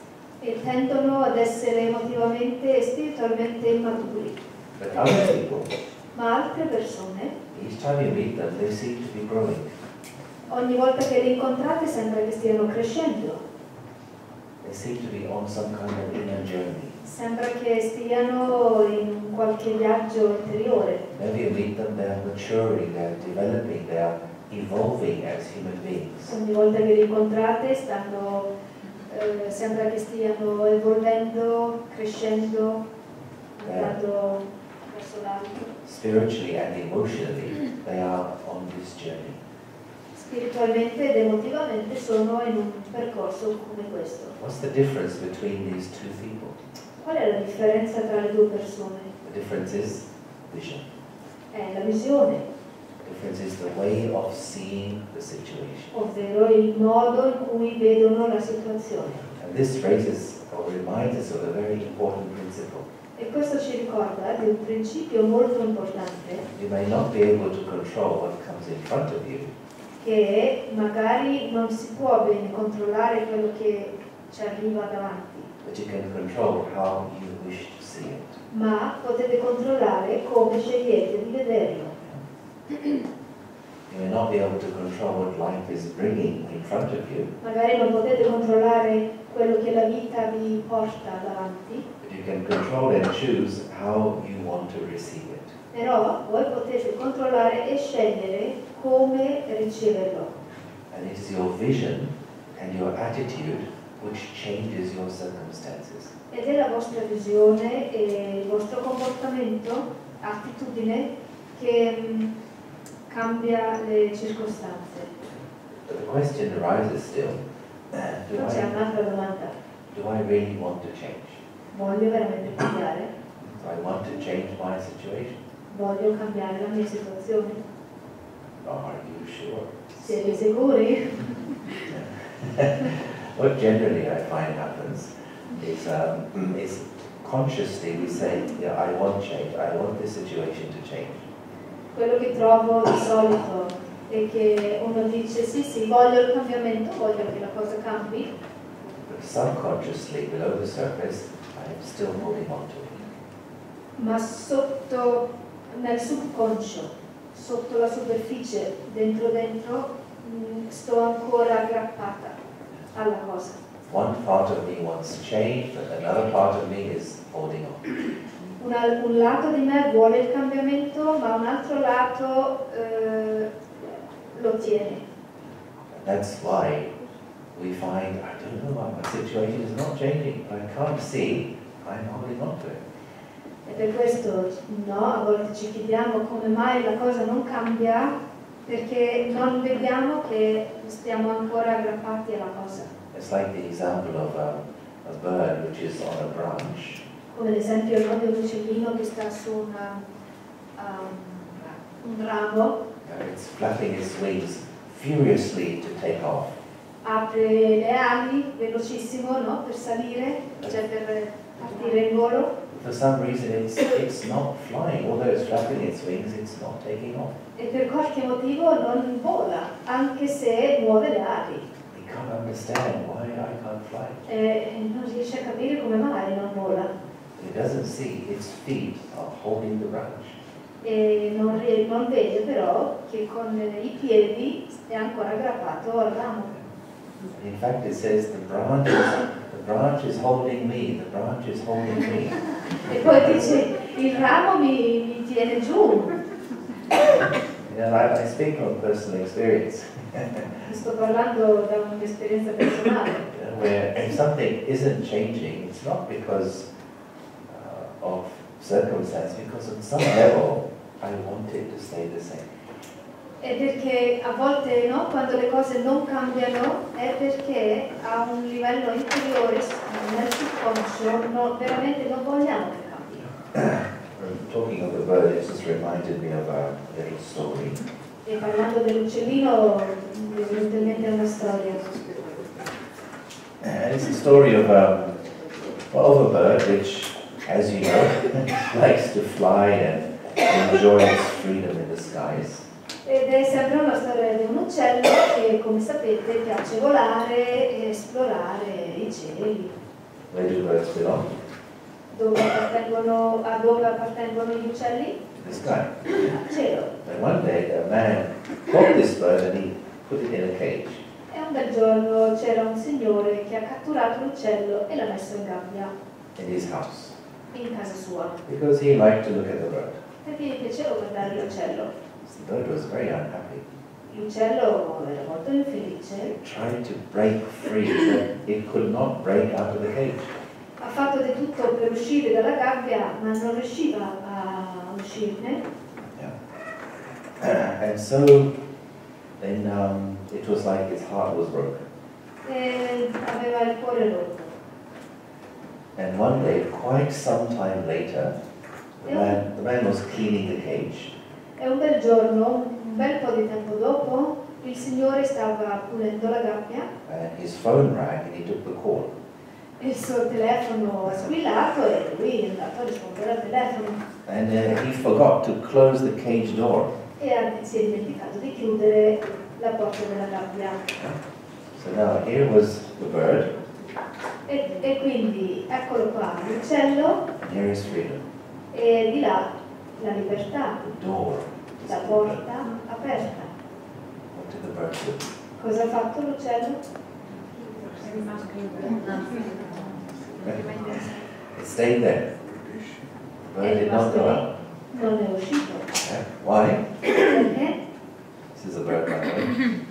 E tendono ad essere emotivamente e spiritualmente immaturi.
But other people,
Ma altre persone,
each time you meet them, they seem to be growing.
ogni volta che li incontrate sembra che stiano crescendo.
They seem to be on some kind of inner journey.
Sembra che stiano in qualche viaggio interiore.
Whenever you meet them, they're maturing, they're developing, they're evolving as human beings.
Ogni volta che li incontrate sembra che stiano evolvendo, crescendo, andando verso l'alto.
Spiritually and emotionally, they are on this journey.
Spiritualmente ed emotivamente sono in un percorso come questo.
What's the difference between these two people?
Qual è la differenza tra le due persone?
The difference is vision.
È la visione,
The difference is the way of seeing the situation.
ovvero il modo in cui vedono la situazione.
And this raises or reminds us of a very important principle.
E questo ci ricorda di un principio molto importante,
You may not be able to control what comes in front of you,
che magari non si può bene controllare quello che ci arriva davanti,
but you can control how you wish to see it.
ma potete controllare come scegliete di vederlo.
You may not be able to control what life is bringing in front of you,
Magari non potete controllare quello che la vita vi porta davanti,
but you can control and choose how you want to receive it.
però voi potete controllare e scegliere come riceverlo.
And it is your vision and your attitude which changes your circumstances.
Ed è la vostra visione e il vostro comportamento, attitudine, che cambia le circostanze.
But the question arises still,
Poi c'è un'altra domanda.
do I really want to change?
Voglio veramente cambiare?
Do I want to change my situation?
Voglio cambiare la mia situazione?
Are you sure?
Siete sicuri?
What generally I find happens is consciously we say, yeah, I want change, I want this situation to change.
Quello che trovo di solito è che uno dice sì, voglio il cambiamento, voglio che la cosa cambi,
But subconsciously, below the surface, I am still holding on to it.
ma sotto, nel subconscio, sotto la superficie, dentro, sto ancora aggrappata alla cosa.
One part of me wants change, but another part of me is holding on.
Un lato di me vuole il cambiamento, ma un altro lato lo tiene.
And that's why we find, I don't know why my situation is not changing, but I can't see, I'm holding on to it.
E per questo a volte ci chiediamo come mai la cosa non cambia, perché non vediamo che stiamo ancora aggrappati alla cosa.
It's like the example of a bird which is on a branch.
Come l'esempio di un uccellino che sta su un ramo,
It's flapping its wings furiously to take off.
apre le ali velocissimo, no? Per salire, cioè per partire in volo,
For some reason, it's not flying. Although it's flapping its wings, it's not taking off.
e per qualche motivo non vola, anche se muove le ali.
We can't understand why I can't fly.
E non riesce a capire come mai non vola.
It doesn't see its feet are holding the branch.
E non vede però che con i piedi è ancora aggrappato al ramo.
In fact, it says the branch is holding me. The branch is holding me.
E poi dice, il ramo mi tiene giù.
know, I speak from personal experience.
Sto parlando da un'esperienza personale.
Where if something isn't changing, it's not because of circumstance, because on some level I want it to stay the same.
È perché a volte no, quando le cose non cambiano è perché a un livello interiore, nel subconscio, veramente non vogliamo che cambi.
Talking of the bird, it just reminded me of a little story.
E parlando dell'uccellino mi è venuta in mente una storia.
It's a story of a bird which, as you know, likes to fly and enjoy its freedom in the skies.
Ed è sempre una storia di un uccello che, come sapete, piace volare e esplorare i cieli.
Where do birds belong?
A dove appartengono gli uccelli?
The sky.
Al cielo.
And one day a man caught this bird and he put it in a cage.
E un bel giorno c'era un signore che ha catturato l'uccello e l'ha messo in gabbia,
In his house,
in casa sua,
because he liked to look at the bird.
perché gli piaceva guardare l'uccello.
The bird was very unhappy.
L'uccello era molto infelice.
It tried to break free, but it could not break out of the cage.
Ha fatto di tutto per uscire dalla gabbia, ma non riusciva a uscirne.
Yeah. And so then it was like his heart was broken.
E aveva il cuore rotto.
And one day, quite some time later, the man was cleaning the cage.
E un bel giorno, un bel po' di tempo dopo, il signore stava pulendo la gabbia
And his phone rang and he took the call.
e il suo telefono ha squillato e lui è andato a rispondere al telefono.
And he forgot to close the cage door.
E si è dimenticato di chiudere la porta della gabbia.
So now here was the bird,
E quindi eccolo qua, l'uccello,
and here is freedom.
e di là la libertà,
The door.
la porta aperta.
What did the bird do?
Cosa ha fatto l'uccello?
It stayed there. The bird did not go out.
Non è uscito.
Yeah. Why?
Perché?
This is a bird, by the way.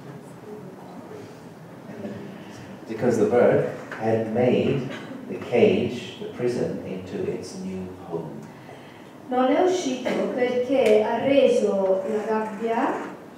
Because the bird had made the cage, the prison, into its new home.
Non è uscito perché ha reso la gabbia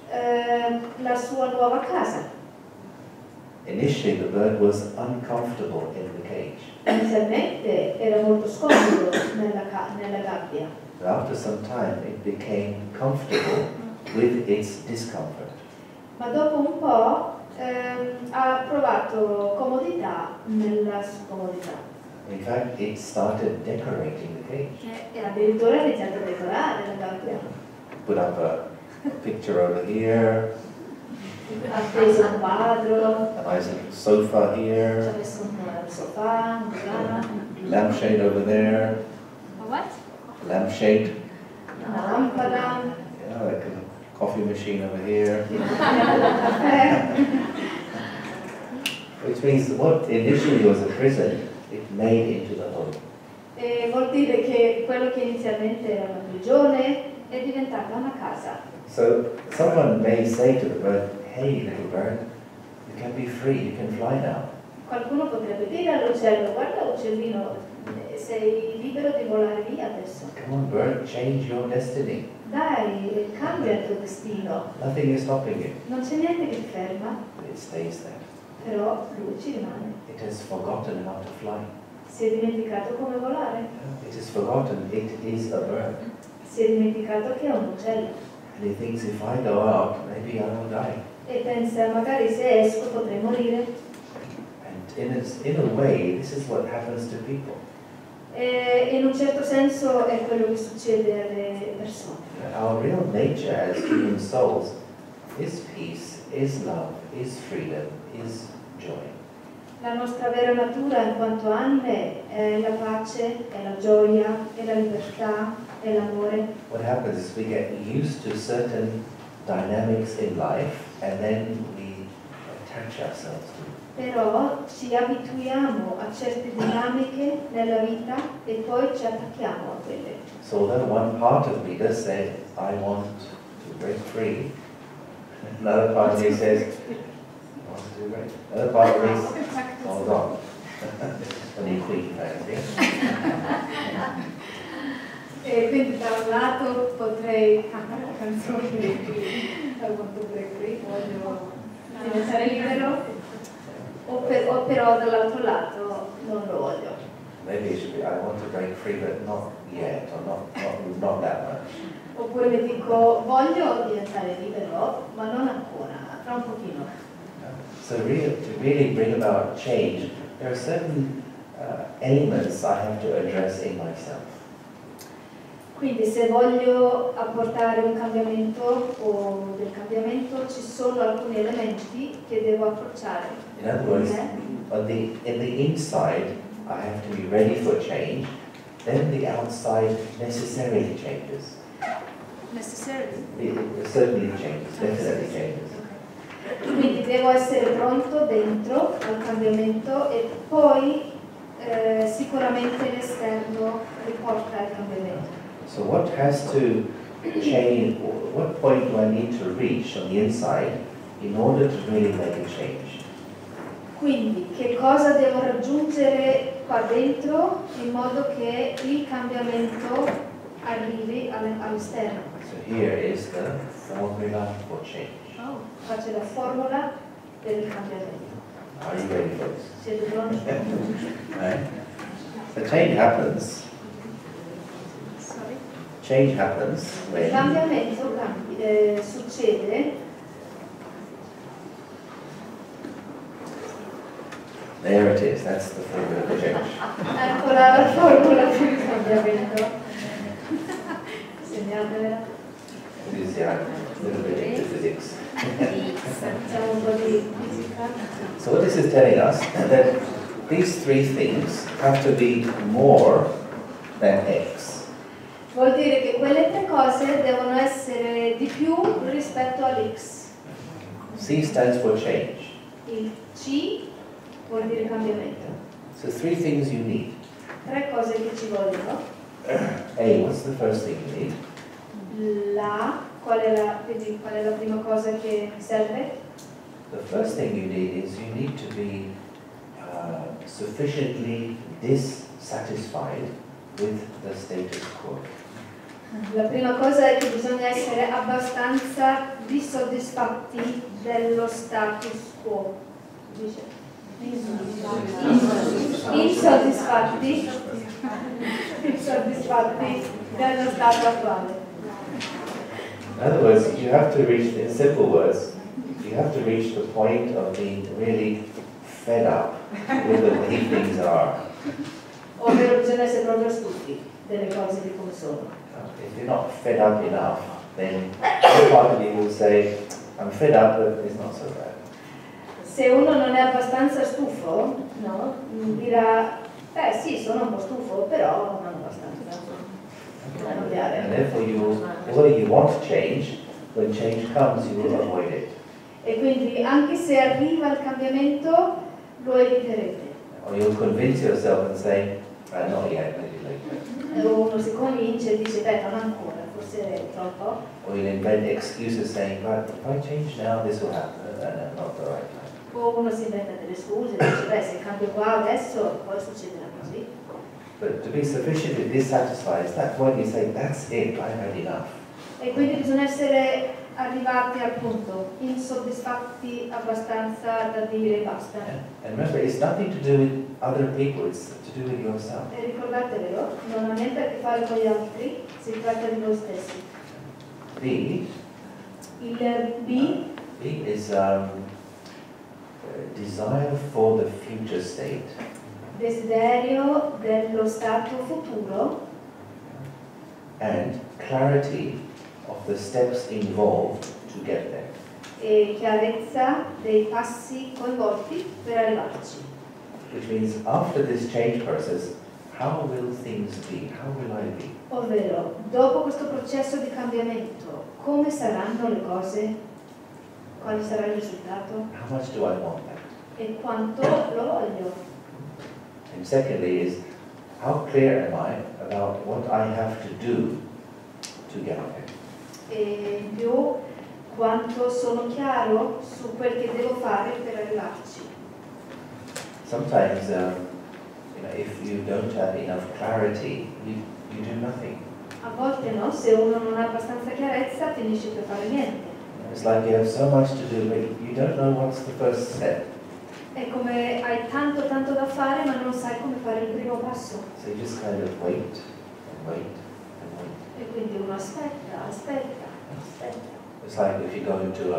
la sua nuova casa.
Initially, the bird was uncomfortable in the cage.
Inizialmente era molto scomodo nella gabbia,
But after some time, it became comfortable with its discomfort.
ma dopo un po' ha provato comodità nella scomodità.
In fact, it started decorating the cage.
E addirittura ha iniziato a decorare la gabbia.
Put up a picture over here,
Ha preso un quadro,
a nice little sofa
ci ha
here,
messo un sofà, un divano,
lampshade over there,
What?
lampshade,
una lampada,
like a coffee machine over here.
caffè.
Which means what initially was a prison, it made into the home.
E vuol dire che quello che inizialmente era una prigione è diventata una casa.
So someone may say to the bird, hey little bird, you can be free, you can fly now.
Qualcuno potrebbe dire all'uccello, guarda uccellino, sei libero di volare via adesso.
Come on bird, change your destiny.
Dai, cambia il tuo destino.
Nothing is stopping you.
Non c'è niente che ti ferma,
But it stays there.
però lui ci rimane.
It has forgotten how to fly.
Si è dimenticato come volare,
It has forgotten it is a bird.
si è dimenticato che è un uccello.
And he thinks if I go out, maybe I will die.
E pensa, magari se esco potrei morire.
And in a way, this is what happens to people.
E in un certo senso è quello che succede alle persone.
Our real nature as human souls is peace, is love, is freedom, is joy.
La nostra vera natura in quanto anime è la pace, è la gioia, è la libertà, è l'amore.
What happens is we get used to certain dynamics in life and then we attach ourselves to it.
Però ci abituiamo a certe dinamiche nella vita e poi ci attacchiamo a quelle.
So although one part of me does say, I want to break free. Another part of me says, I want to do great. Another part of me says, hold on. Only qui, I think.
E quindi da un lato potrei cantare la canzone I want to break free, voglio diventare libero, o però dall'altro lato non lo voglio.
Maybe it should be, I want to break free, but not yet, or not that much.
Oppure mi dico, voglio diventare libero, ma non ancora, tra un pochino.
So really, to really bring about change, there are certain elements I have to address in myself.
Quindi se voglio apportare un cambiamento o del cambiamento, ci sono alcuni elementi che devo approcciare.
In other words, in the inside, I have to be ready for change, then the outside necessarily changes.
Necessarily?
It certainly changes, definitely changes.
Quindi devo essere pronto dentro al cambiamento e poi sicuramente l'esterno riporta il cambiamento.
So what has to change, what point do I need to reach on the inside in order to really make a change?
Quindi che cosa devo raggiungere qua dentro in modo che il cambiamento arrivi all'esterno?
So here is the formula for change.
Faccio la formula del cambiamento.
Are you ready for this?
Siete pronti?
Right? The change happens.
Sorry.
Change happens
Il
when
cambiamento succede.
there it is. That's the formula for change.
Eccola la formula per il cambiamento. Segnatevela.
It is a little bit into physics.
Facciamo un po' di fisica.
So what this is telling us that these three things have to be more than X.
Vuol dire che quelle tre cose devono essere di più rispetto all'X.
C stands for change.
Il C vuol dire cambiamento.
So three things you need.
Tre cose che ci vogliono.
A, what's the first thing you need?
Qual è la prima cosa che serve?
The first thing you need is you need to be sufficiently dissatisfied with the status quo.
La prima cosa è che bisogna essere abbastanza dissoddisfatti dello status quo. Dice? Insoddisfatti dello stato attuale.
In other words, you have to reach, in simple words, you have to reach the point of being really fed up with the way things are.
Ovvero bisogna essere proprio stufi delle cose di come sono.
If you're not fed up enough, then one part of you will say, I'm fed up, but it's not so bad.
Se uno non è abbastanza stufo, no? Dirà, sì, sono un po' stufo, però non abbastanza da cambiare.
And therefore although you want change, when change comes you will avoid it.
E quindi anche se arriva il cambiamento, lo eviterete.
Or you'll convince yourself and say, not yet, maybe later.
O uno si convince e dice, non ancora, forse tra un po'.
Or you'll invent excuses saying, but if I change now, this will happen, and not the right time.
O uno si inventa delle scuse e dice, se cambio qua adesso, poi succederà così.
But to be sufficiently dissatisfied, at that point you say, that's it, I've had enough.
E quindi bisogna essere arrivati al punto, insoddisfatti abbastanza da dire basta.
And remember, it's nothing to do with other people, it's to do with yourself.
E ricordatevelo, non ha niente a che fare con gli altri, si tratta di noi stessi.
B.
Il B.
B is desire for the future state.
Desiderio dello stato futuro.
And clarity of the steps involved to get there.
E chiarezza dei passi coinvolti per arrivarci.
Which means after this change process, how will things be? How will I be?
Ovvero, dopo questo processo di cambiamento, come saranno le cose? Quale sarà il risultato?
How much do I want that?
E quanto lo voglio?
And secondly is, how clear am I about what I have to do to get there?
e in più quanto sono chiaro su quel che devo fare per arrivarci.
Sometimes, if you don't have enough clarity, you do nothing.
A volte no, se uno non ha abbastanza chiarezza finisce per fare niente.
It's like you have so much to do, but you don't know what's the first step.
È come hai tanto da fare ma non sai come fare il primo passo.
So you just kind of wait and wait and wait.
E quindi uno aspetta.
It's like if you go into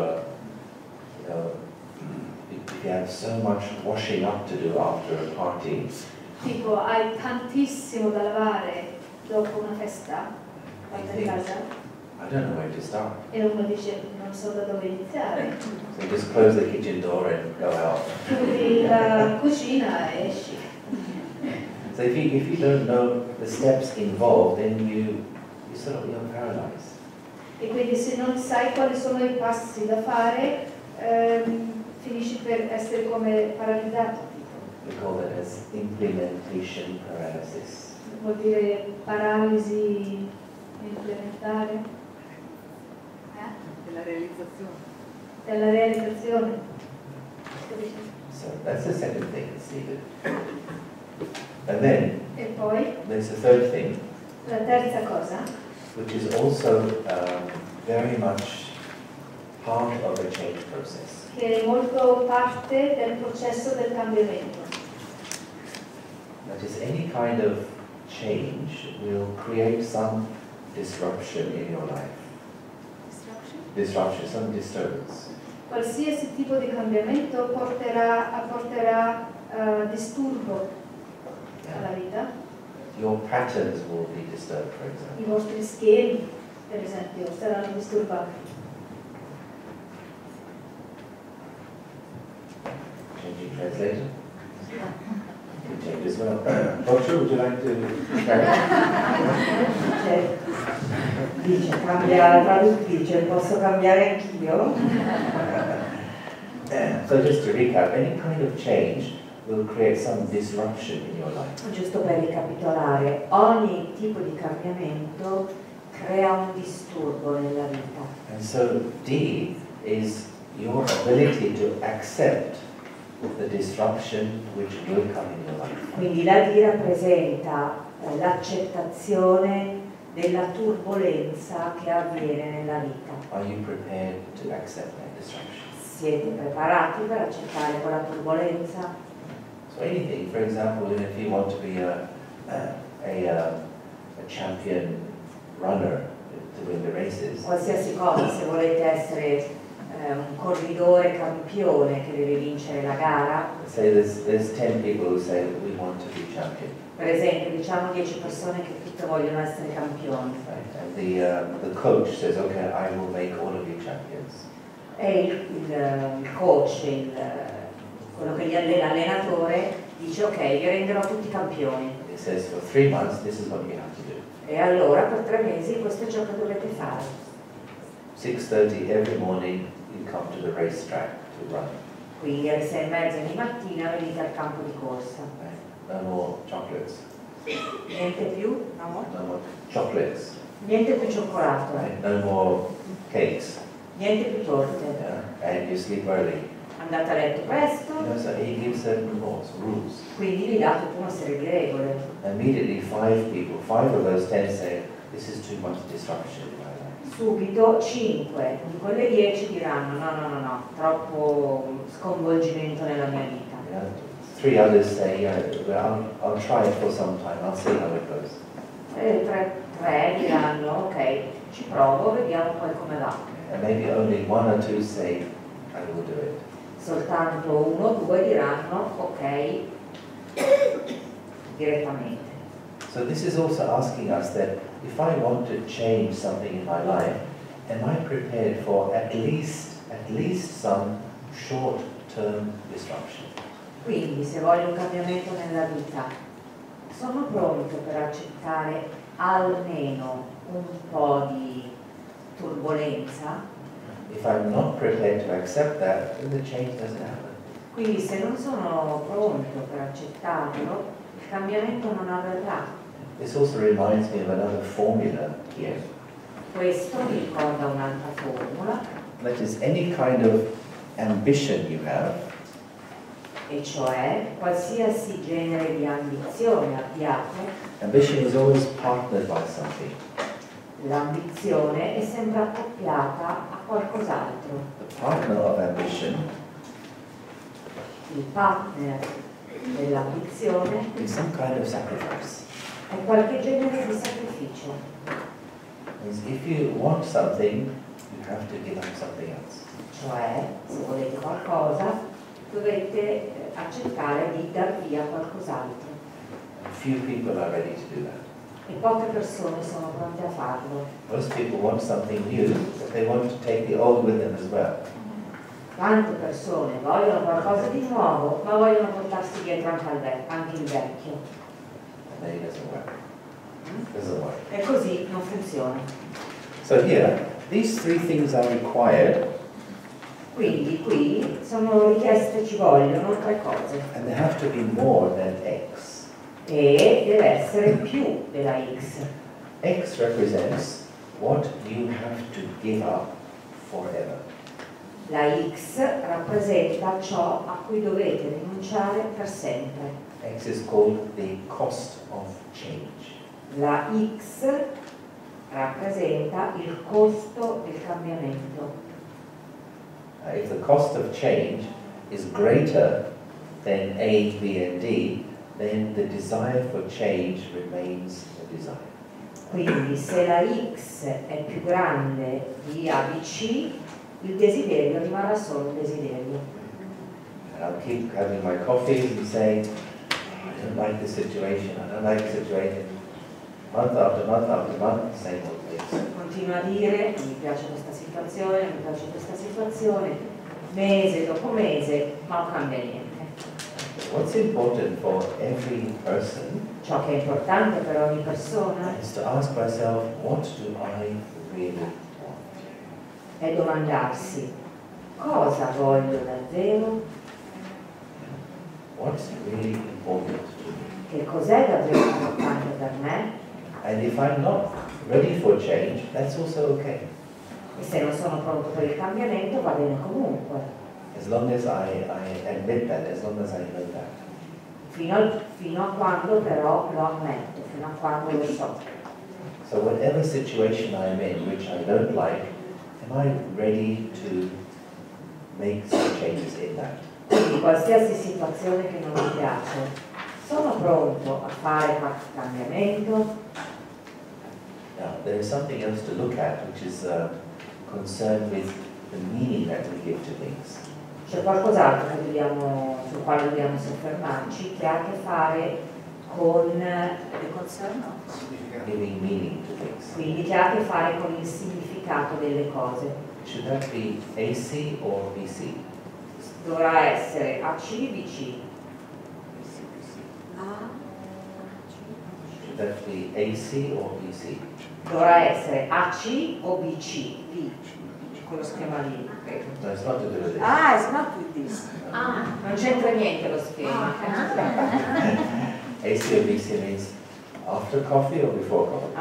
if you have so much washing up to do after a party.
Tipo hai tantissimo da lavare dopo una festa, vai a casa.
I don't know where to start.
E uno dice non so da dove iniziare.
So you just close the kitchen door and go out.
Chiudi la cucina e esci.
So if you don't know the steps involved, then you're paralyzed.
E quindi se non sai quali sono i passi da fare, finisci per essere come paralizzato.
We call that as implementation paralysis.
Vuol dire paralisi implementare. Della realizzazione.
So that's the second thing, Stephen. And then
E poi
there's the third thing,
la terza cosa,
which is also very much part of the change process.
che è molto parte del processo del cambiamento.
That is, any kind of change will create some disruption in your life. Disruption, some disturbance.
Qualsiasi tipo di cambiamento porterà disturbo alla vita.
Your patterns will be disturbed, for
I
example.
vostri schemi, per esempio, saranno disturbati.
Changing translator? You change as well. Doctor, would you like to
Dice, cambia la traduttrice, posso cambiare anch'io?
So just to recap, any kind of change will create some disruption in your life.
Giusto per ricapitolare, ogni tipo di cambiamento crea un disturbo nella vita.
And so D is your ability to accept the disruption which will come in your life.
Quindi la D rappresenta l'accettazione della turbolenza che avviene nella vita.
Are you prepared to accept that disruption?
Siete preparati per accettare quella turbolenza?
So anything, for example, if you want to be a champion runner to win the races,
Qualsiasi cosa, se volete essere un corridore campione che deve vincere la gara,
let's say there's 10 people who say we want to be champion,
per esempio diciamo 10 persone che tutte vogliono essere campioni,
right? And the coach says, okay, I will make all of you champions.
e il coach, quello che li allena, l'allenatore, dice ok, vi renderò tutti campioni.
It says for 3 months, this is what you have to do.
E allora per 3 mesi questo è ciò che dovete fare.
6:30 every morning, you come to the racetrack to run.
Quindi alle 6:30 di mattina venite al campo di corsa.
Right? No more chocolates.
Niente più? No?
No more chocolates.
Niente più cioccolato,
Right? No more cakes.
niente più torte.
Yeah? And you sleep early.
Andate a letto presto,
So he gives certain rules.
quindi vi dà tutta una serie di regole.
Immediately 5 of those 10 say, this is too much disruption in my life.
Subito 5 di quelle 10 diranno no, troppo sconvolgimento nella mia vita.
You know, 3 others say, yeah, well, I'll try it for some time, I'll see how it goes.
E 3 diranno ok, ci provo, vediamo poi come va.
And maybe only 1 or 2 say, I will do it.
Soltanto 1 o 2 diranno ok, direttamente.
So this is also asking us that if I want to change something in my life, am I prepared for at least some short-term disruption?
Quindi se voglio un cambiamento nella vita, sono pronto per accettare almeno un po' di turbolenza?
If I'm not prepared to accept that, then the change doesn't happen.
Quindi se non sono pronto per accettarlo, il cambiamento non avverrà.
This also reminds me of another formula here.
Questo mi ricorda un'altra formula,
that is any kind of ambition you have,
e cioè qualsiasi genere di ambizione abbiate,
ambition is always partnered by something.
l'ambizione è sempre accoppiata a qualcos'altro.
The partner of ambition
Il partner dell'ambizione
is some kind of sacrifice.
è qualche genere di sacrificio.
Means if you want something, you have to give up something else.
Cioè, se volete qualcosa, dovete accettare di dar via qualcos'altro.
And few people are ready to do that.
E poche persone sono pronte a farlo.
Most people want something new, but they want to take the old with them as well.
Tante persone vogliono qualcosa di nuovo, ma vogliono portarsi dietro anche il vecchio.
And then it doesn't work. Doesn't work.
E così non funziona.
So here, these three things are required,
Quindi qui sono richieste, ci vogliono tre cose.
and they have to be more than X.
E deve essere più della X.
X represents what you have to give up forever.
La X rappresenta ciò a cui dovete rinunciare per sempre.
X is called the cost of change.
La X rappresenta il costo del cambiamento.
If the cost of change is greater than A, B, and D, then the desire for change remains a desire.
Quindi se la X è più grande di ABC, il desiderio rimarrà solo un desiderio.
And I'll keep having my coffees and saying, I don't like this situation, I don't like the situation. Month after month, same old things.
Continua a dire, mi piace questa situazione, mi piace questa situazione, mese dopo mese, ma non cambia niente.
What's important for every person
Ciò che è importante per ogni persona
is to ask myself, what do I really want?
è domandarsi cosa voglio davvero,
What's really important to me?
che cos'è davvero importante per me,
And if I'm not ready for change, that's also okay.
e se non sono pronto per il cambiamento va bene comunque,
As long as I admit that, as long as I know that.
fino a quando però lo ammetto, fino a quando lo so.
So whatever situation I'm in, which I don't like, am I ready to make some changes in that?
Quindi qualsiasi situazione che non mi piace, sono pronto a fare qualche cambiamento?
Now, there is something else to look at, which is concerned with the meaning that we give to things.
C'è qualcos'altro sul quale dobbiamo soffermarci, che ha a che fare con
Giving meaning to things.
quindi che ha a che fare con il significato delle cose.
Should that be AC or BC?
Dovrà essere ACBC,
Should that be AC or BC?
dovrà essere AC o BC, B, quello schema lì, credo.
No, it's not to do with this.
Ah, it's not with this.
Non c'entra niente lo schema.
AC or BC means after coffee or before coffee?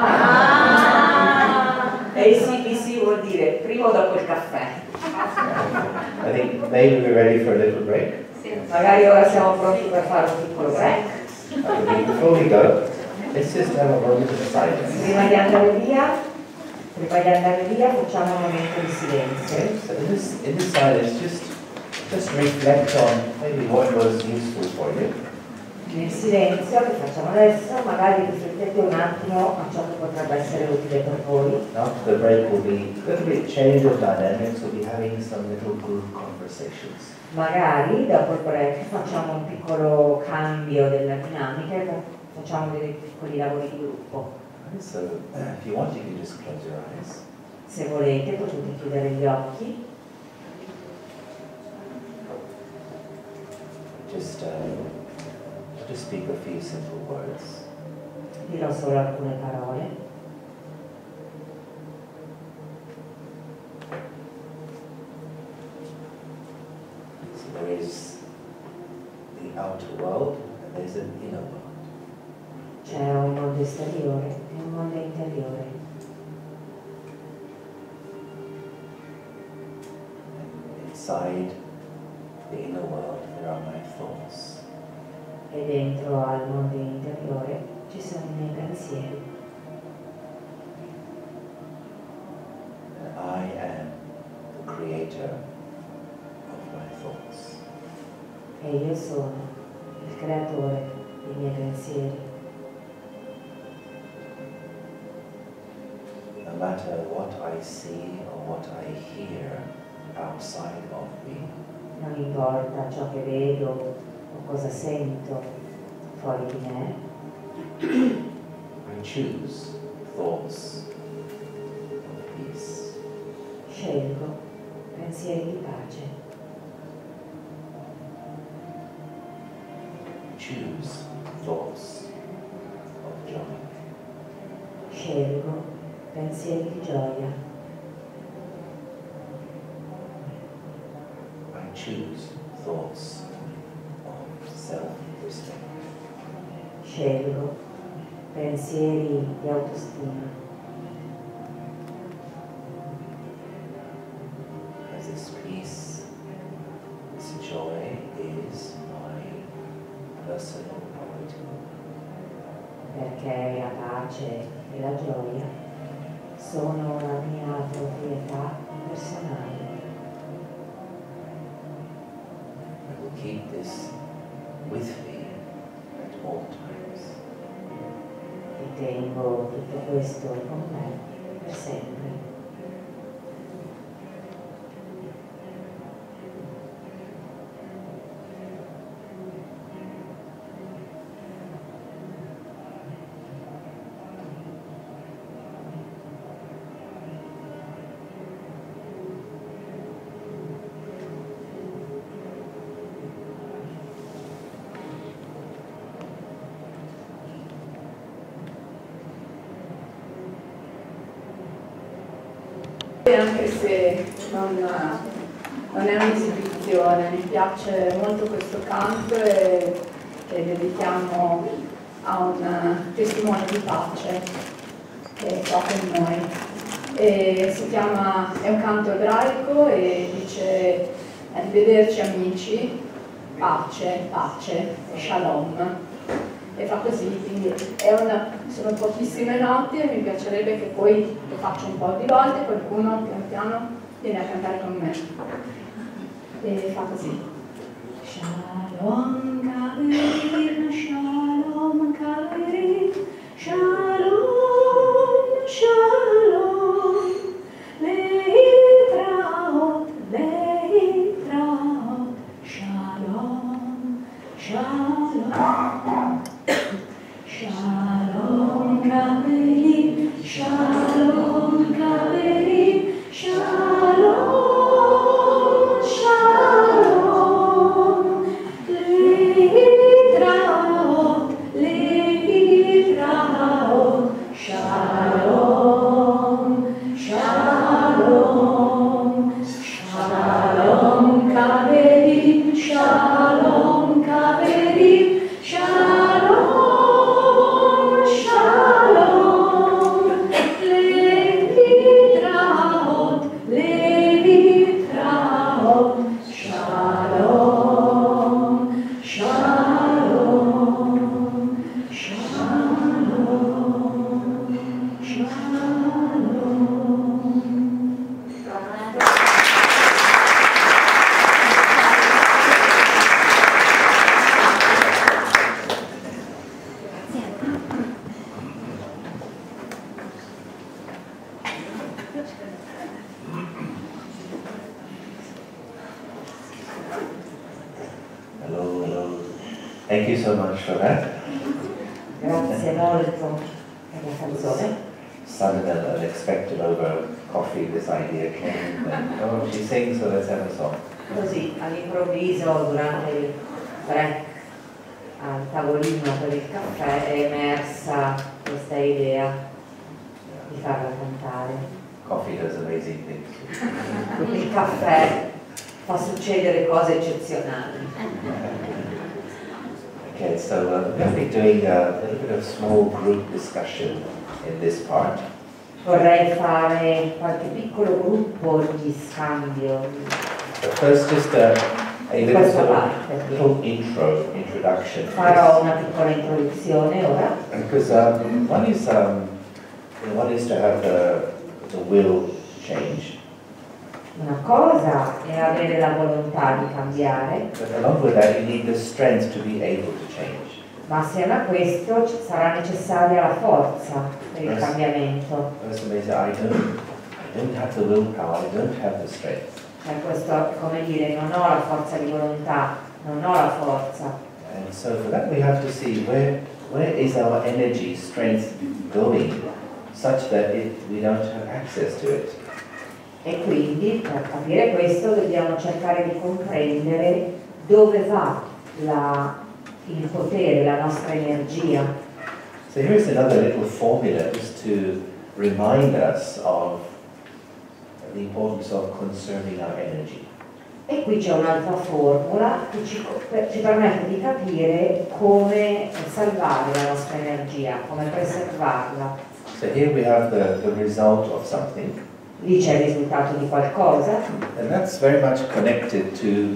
ACBC vuol dire prima o dopo il caffè.
I think maybe we're ready for a little break.
Magari ora siamo pronti per fare un piccolo break.
Before we go, let's just have a moment of silence.
Prima di andare via facciamo un momento di silenzio.
Okay, so in this silence, just reflect on maybe what was useful for you.
Nel silenzio che facciamo adesso, magari riflettete un attimo a ciò che potrebbe essere utile per voi.
After the break, we'll be a little bit change of dynamics. We'll be having some little group conversations.
Magari dopo il break facciamo un piccolo cambio della dinamica e facciamo dei piccoli lavori di gruppo.
So, if you want, you can just close your eyes.
Se volete potete chiudere gli occhi,
Just speak a few simple words.
dirò solo alcune parole.
So there is the outer world and there's an inner world.
C'è un mondo esteriore e un mondo interiore.
inside the inner world there are my thoughts.
E dentro al mondo interiore ci sono i miei pensieri.
And I am the creator of my thoughts.
E io sono il creatore dei miei pensieri.
No matter what I see or what I hear outside of me,
Non importa ciò che vedo o cosa sento fuori di me,
I choose thoughts of peace.
scelgo pensieri di pace.
Choose thoughts of joy.
Scelgo pensieri di gioia.
I choose thoughts of self-respect.
Scelgo pensieri di autostima.
As this peace, this joy is my personal quality.
Perché la pace e la gioia sono la mia proprietà personale.
I will keep this with me at all times.
E tengo tutto questo con me per sempre.
Anche se non è un'esibizione, mi piace molto questo canto e dedichiamo a un testimone di pace che è qua con noi. E è un canto ebraico e dice arrivederci amici, pace, pace, shalom. E fa così, quindi sono pochissime note e mi piacerebbe che poi lo faccio un po' di volte, qualcuno pian piano viene a cantare con me. E fa così. Shalom kaverim, shalom kaverim, shalom, shalom, leitraot, shalom, shalom. Shalom kaverim, shalom kaverim, shalom, shalom, leitraot, shalom, shalom, shalom kaverim, shalom kaverim, shalom.
Thank you so much for that.
Grazie molto per la canzone.
Sudden and unexpected over coffee, this idea came, and oh, she sings, so let's have a song.
Così, all'improvviso, durante il break al tavolino per il caffè, è emersa questa idea di farla cantare.
Coffee does amazing things.
Il caffè fa succedere cose eccezionali.
Okay, so we're going to be doing a little bit of small group discussion in this part.
Vorrei fare qualche piccolo gruppo di scambio
But first, just a
questa parte.
little introduction.
Farò una piccola introduzione ora.
Because one is to have the will change.
Una cosa è avere la volontà di cambiare,
But along with that, you need the strength to be able to change.
ma assieme a questo sarà necessaria la forza per il cambiamento.
First, may say, I don't have the willpower, I don't have the strength.
Questo è come dire, non ho la forza di volontà, non ho la forza.
And so for that, we have to see where is our energy, strength going, such that we don't have access to it.
E quindi per capire questo dobbiamo cercare di comprendere dove va il potere, la nostra energia.
So here's another little formula just to remind us of the importance of conserving our energy.
E qui c'è un'altra formula che ci permette di capire come salvare la nostra energia, come preservarla.
So here we have the result of something,
Lì c'è il risultato di qualcosa
and that's very much connected to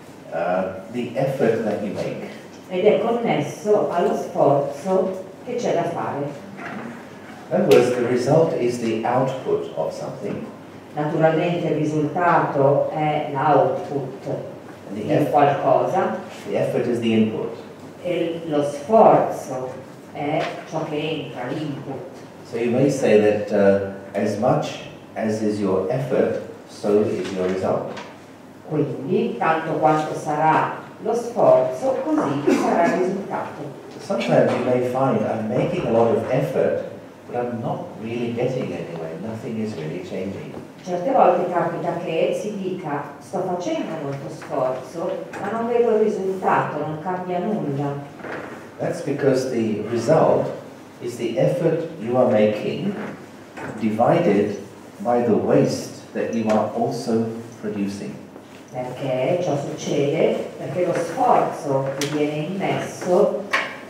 the effort that you make.
ed è connesso allo sforzo che c'è da fare.
In other words, the result is the output of something,
Naturalmente il risultato è l'output
and
di qualcosa
the effort is the input.
e lo sforzo è ciò che entra, l'input.
So you may say that as much as is your effort, so is your result.
Quindi tanto quanto sarà lo sforzo, così sarà il risultato.
Sometimes you may find I'm making a lot of effort, but I'm not really getting anywhere. Nothing is really changing.
Certe volte capita che si dica sto facendo molto sforzo, ma non vedo il risultato, non cambia nulla.
That's because the result is the effort you are making divided by the waste that you are also producing.
Perché ciò succede? Perché lo sforzo che viene immesso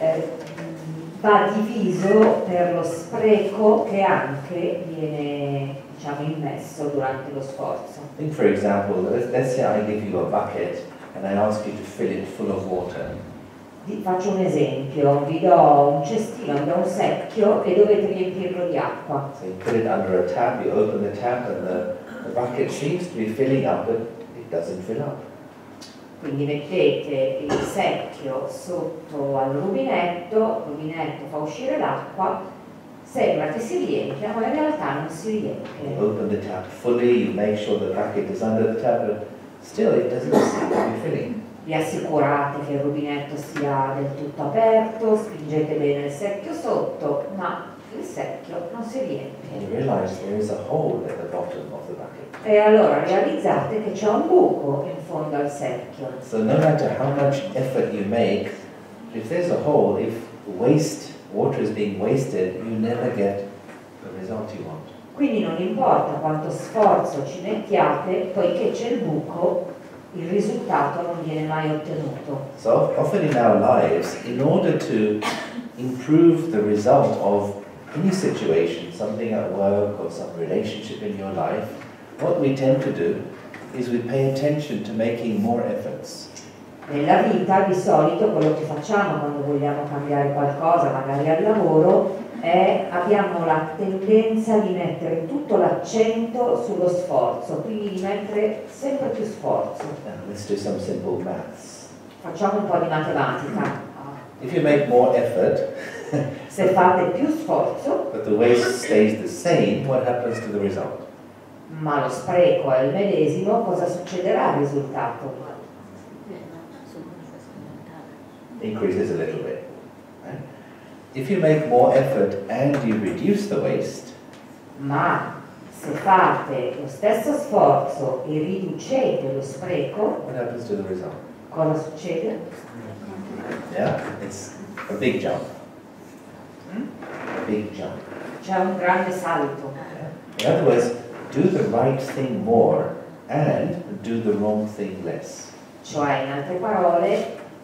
va diviso per lo spreco che anche viene, diciamo, immesso durante lo sforzo.
Think for example, let's say I give you a bucket and I ask you to fill it full of water.
Vi faccio un esempio, vi do un cestino, vi do un secchio e dovete riempirlo di acqua.
So you put it under a tap, you open the tap and the bucket seems to be filling up, but it doesn't fill up.
Quindi mettete il secchio sotto al rubinetto, il rubinetto fa uscire l'acqua, sembra che si riempia, ma in realtà non si
You
riempie.
open the tap fully, you make sure the bucket is under the tap, but still it doesn't seem to be filling.
Vi assicurate che il rubinetto sia del tutto aperto, spingete bene il secchio sotto, ma il secchio non si
And
riempie.
you realize there is a hole at the bottom of the bucket.
E allora realizzate che c'è un buco in fondo al secchio.
So no matter how much effort you make, if there's a hole, if water is being wasted, you never get the result you want.
Quindi non importa quanto sforzo ci mettiate, poiché c'è il buco, il risultato non viene mai ottenuto.
So often in our lives, in order to improve the result of any situation, something at work or some relationship in your life, what we tend to do is we pay attention to making more efforts.
Nella vita di solito quello che facciamo quando vogliamo cambiare qualcosa, magari al lavoro, è abbiamo la tendenza di mettere tutto l'accento sullo sforzo, quindi di mettere sempre più sforzo.
Let's do some simple maths.
Facciamo un po' di matematica.
If you make more effort,
Se fate più sforzo,
but the waste stays the same, what happens to the result?
ma lo spreco è il medesimo, cosa succederà al risultato?
Increases a little bit. Right? If you make more effort and you reduce the waste,
Ma se fate lo stesso sforzo e riducete lo spreco,
what happens to the result?
cosa succede?
Yeah, it's a big jump. A big jump.
C'è un grande salto.
In other words, do the right thing more and do the wrong thing less.
Cioè, in altre parole,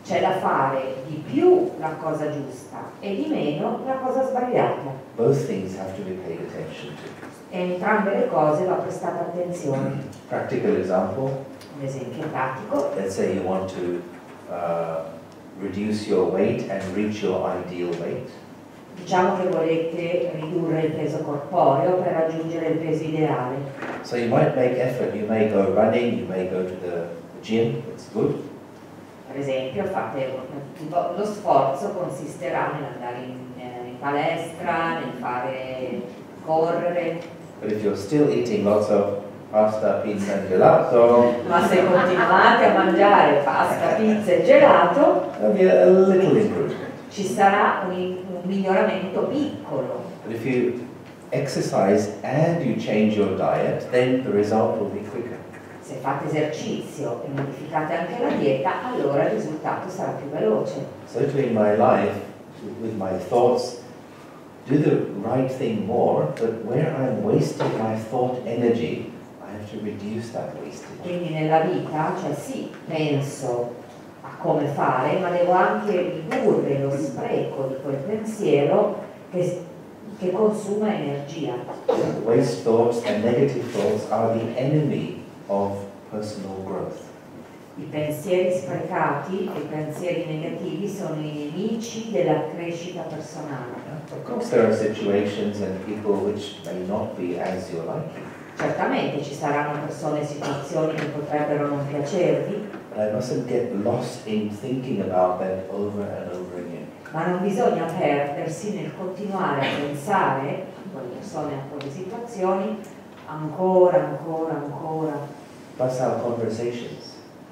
C'è da fare di più la cosa giusta e di meno la cosa sbagliata.
Both things have to be paid attention to.
E entrambe le cose va prestata attenzione.
Practical example,
Un esempio pratico:
let's say you want to reduce your weight and reach your ideal weight.
diciamo che volete ridurre il peso corporeo per raggiungere il peso ideale.
So you might make effort, you may go running, you may go to the gym, it's good.
Per esempio lo sforzo consisterà nell'andare in palestra, nel fare correre.
But if you're still eating lots of pasta, pizza and gelato,
Ma se continuate a mangiare pasta, pizza e gelato,
there'll be a little improvement.
ci sarà un miglioramento piccolo.
But if you exercise and you change your diet, then the result will be quicker.
Se fate esercizio e modificate anche la dieta, allora il risultato sarà più veloce.
So to in my life, with my thoughts, do the right thing more, but where I'm wasting my thought energy, I have to reduce that wastage.
Quindi nella vita, cioè sì, penso a come fare, ma devo anche ridurre lo spreco di quel pensiero che consuma energia.
Waste thoughts and negative thoughts are the enemy of personal growth.
I pensieri sprecati e i pensieri negativi sono i nemici della crescita personale.
Of course there are situations and people which may not be as you're liking.
Certamente ci saranno persone e situazioni che potrebbero non piacervi,
But I mustn't get lost in thinking about that over and over again.
ma non bisogna perdersi nel continuare a pensare a quelle persone, a quelle situazioni, ancora.
Plus our conversations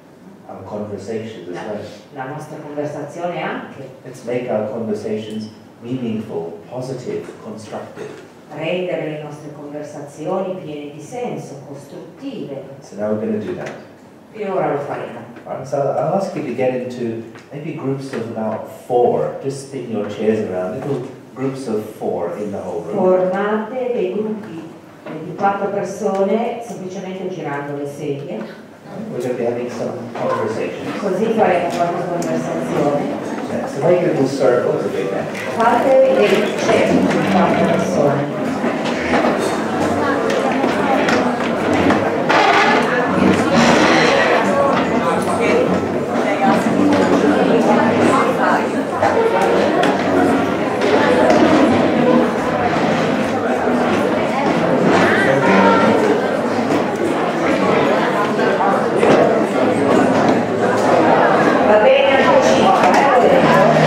as well.
La nostra conversazione anche.
Let's make our conversations meaningful, positive, constructive.
Rendere le nostre conversazioni piene di senso, costruttive.
So now we're going to do that.
E ora lo faremo.
Alright, so I'll ask you to get into maybe groups of about 4. Just spin your chairs around, little groups of 4 in the whole room.
Formate dei gruppi di 4 persone semplicemente girando le sedie.
We're going to be having some conversations.
Così faremo qualche conversazione.
So make little circles if you can.
Fate dei cerchi di 4 persone. Va bene anche 5,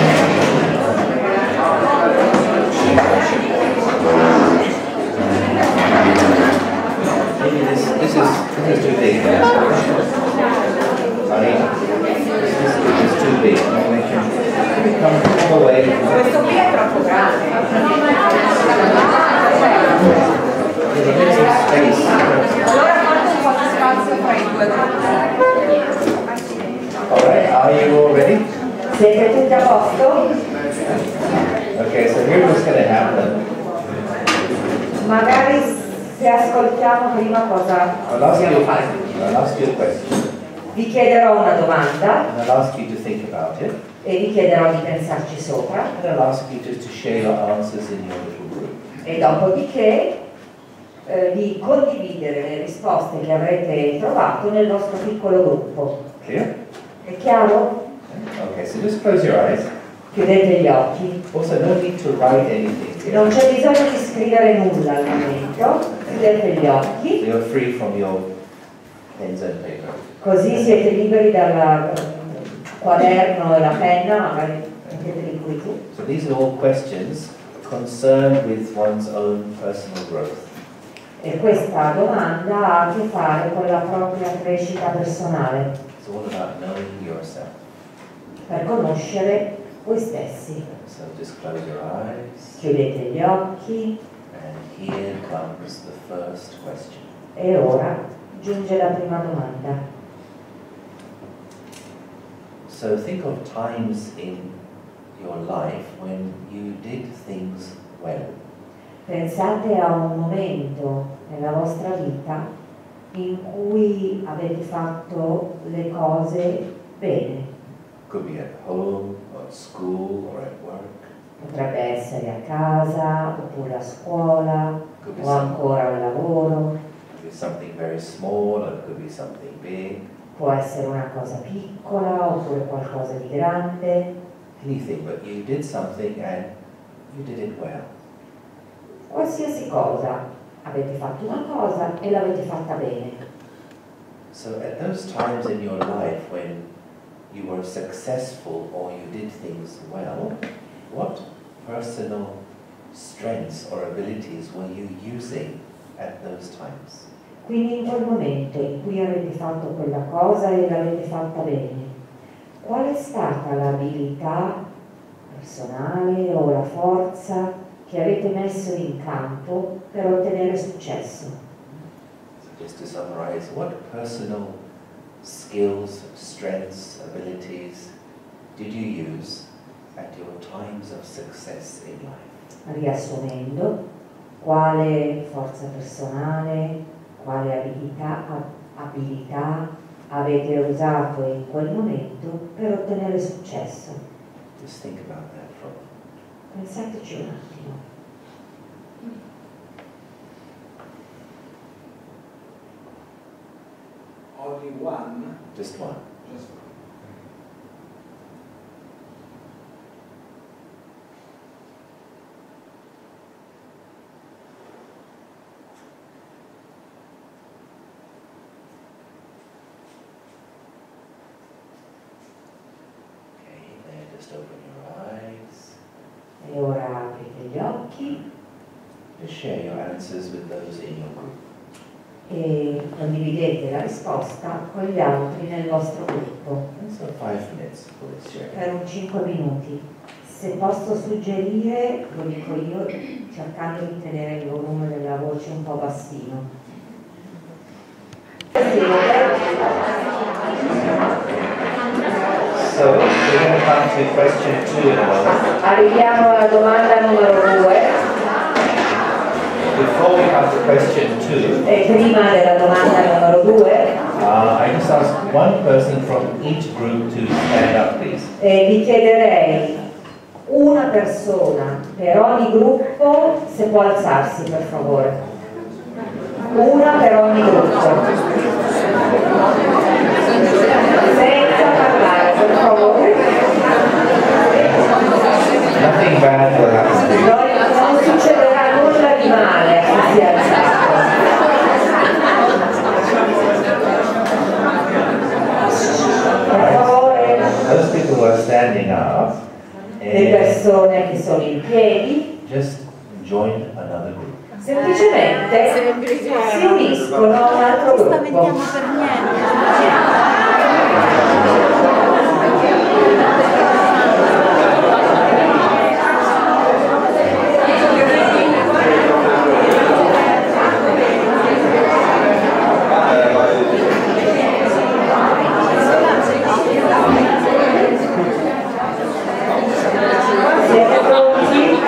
Maybe this is too big. This is too big. Maybe come all the way.
Questo qui è troppo grande.
There's a bit of space.
Allora quanto un po' di spazio fra i due gruppi?
Alright, are you all ready?
Siete tutti a posto?
Okay, so here's what's going to happen.
Magari se ascoltiamo prima cosa
I'll ask
dobbiamo
you
fare.
a question.
Vi chiederò una domanda
And I'll ask you to think about it.
e vi chiederò di pensarci sopra
And I'll ask you to share your answers in your little group.
e dopodiché di condividere le risposte che avrete trovato nel vostro piccolo gruppo.
Clear?
È chiaro?
Okay, so just close your eyes.
Chiudete gli occhi.
Also, no need to write anything here.
Non c'è bisogno di scrivere nulla al momento. Chiudete gli occhi,
You're free from your pens and paper.
così siete liberi dal quaderno e la penna, magari metteteli qui tu.
So these are all questions concerned with one's own personal growth.
E questa domanda ha a che fare con la propria crescita personale,
It's all about knowing yourself.
per conoscere voi stessi.
So just close your eyes.
Chiudete gli occhi
And here comes the first question.
e ora giunge la prima domanda.
So think of times in your life when you did things well.
Pensate a un momento nella vostra vita in cui avete fatto le cose bene.
Could be at home, or at school, or at work.
Potrebbe essere a casa, oppure a scuola,
Could be,
o ancora al lavoro.
could be something very small, or it could be something big.
Può essere una cosa piccola, oppure qualcosa di grande.
Anything, but you did something and you did it well.
Qualsiasi cosa. Avete fatto una cosa e l'avete fatta bene.
So at those times in your life when you were successful or you did things well, what personal strengths or abilities were you using at those times?
Quindi in quel momento in cui avete fatto quella cosa e l'avete fatta bene, qual è stata l'abilità personale o la forza che avete messo in campo per ottenere successo?
So just to summarize, what personal skills, strengths, abilities did you use at your times of success in life?
Riassumendo, quale forza personale, quale abilità avete usato in quel momento per ottenere successo?
Just think about that for a moment.
Pensateci un attimo.
Only one.
Just one.
Just one.
Okay, then just open your eyes.
E ora aprite gli occhi
Just share your answers with those in your group.
e condividete la risposta con gli altri nel vostro gruppo
And so 5 minutes for this sharing.
per un 5 minuti. Se posso suggerire, lo dico io, cercando di tenere il volume della voce un po' bassino.
So we're going to come to question 2 in a moment.
Arriviamo alla domanda numero 2
Before we come to question 2,
e prima della domanda numero 2
I just ask one person from each group to stand up, please.
vi chiederei una persona per ogni gruppo, se può alzarsi per favore. Una per ogni gruppo. Senza parlare, per favore.
Nothing bad will happen to you.
Non succederà nulla di male a chi si è alzato. Per favore,
Those people who are standing up,
le persone che sono in piedi,
just join another group.
semplicemente si uniscono a un altro gruppo. Siete pronti?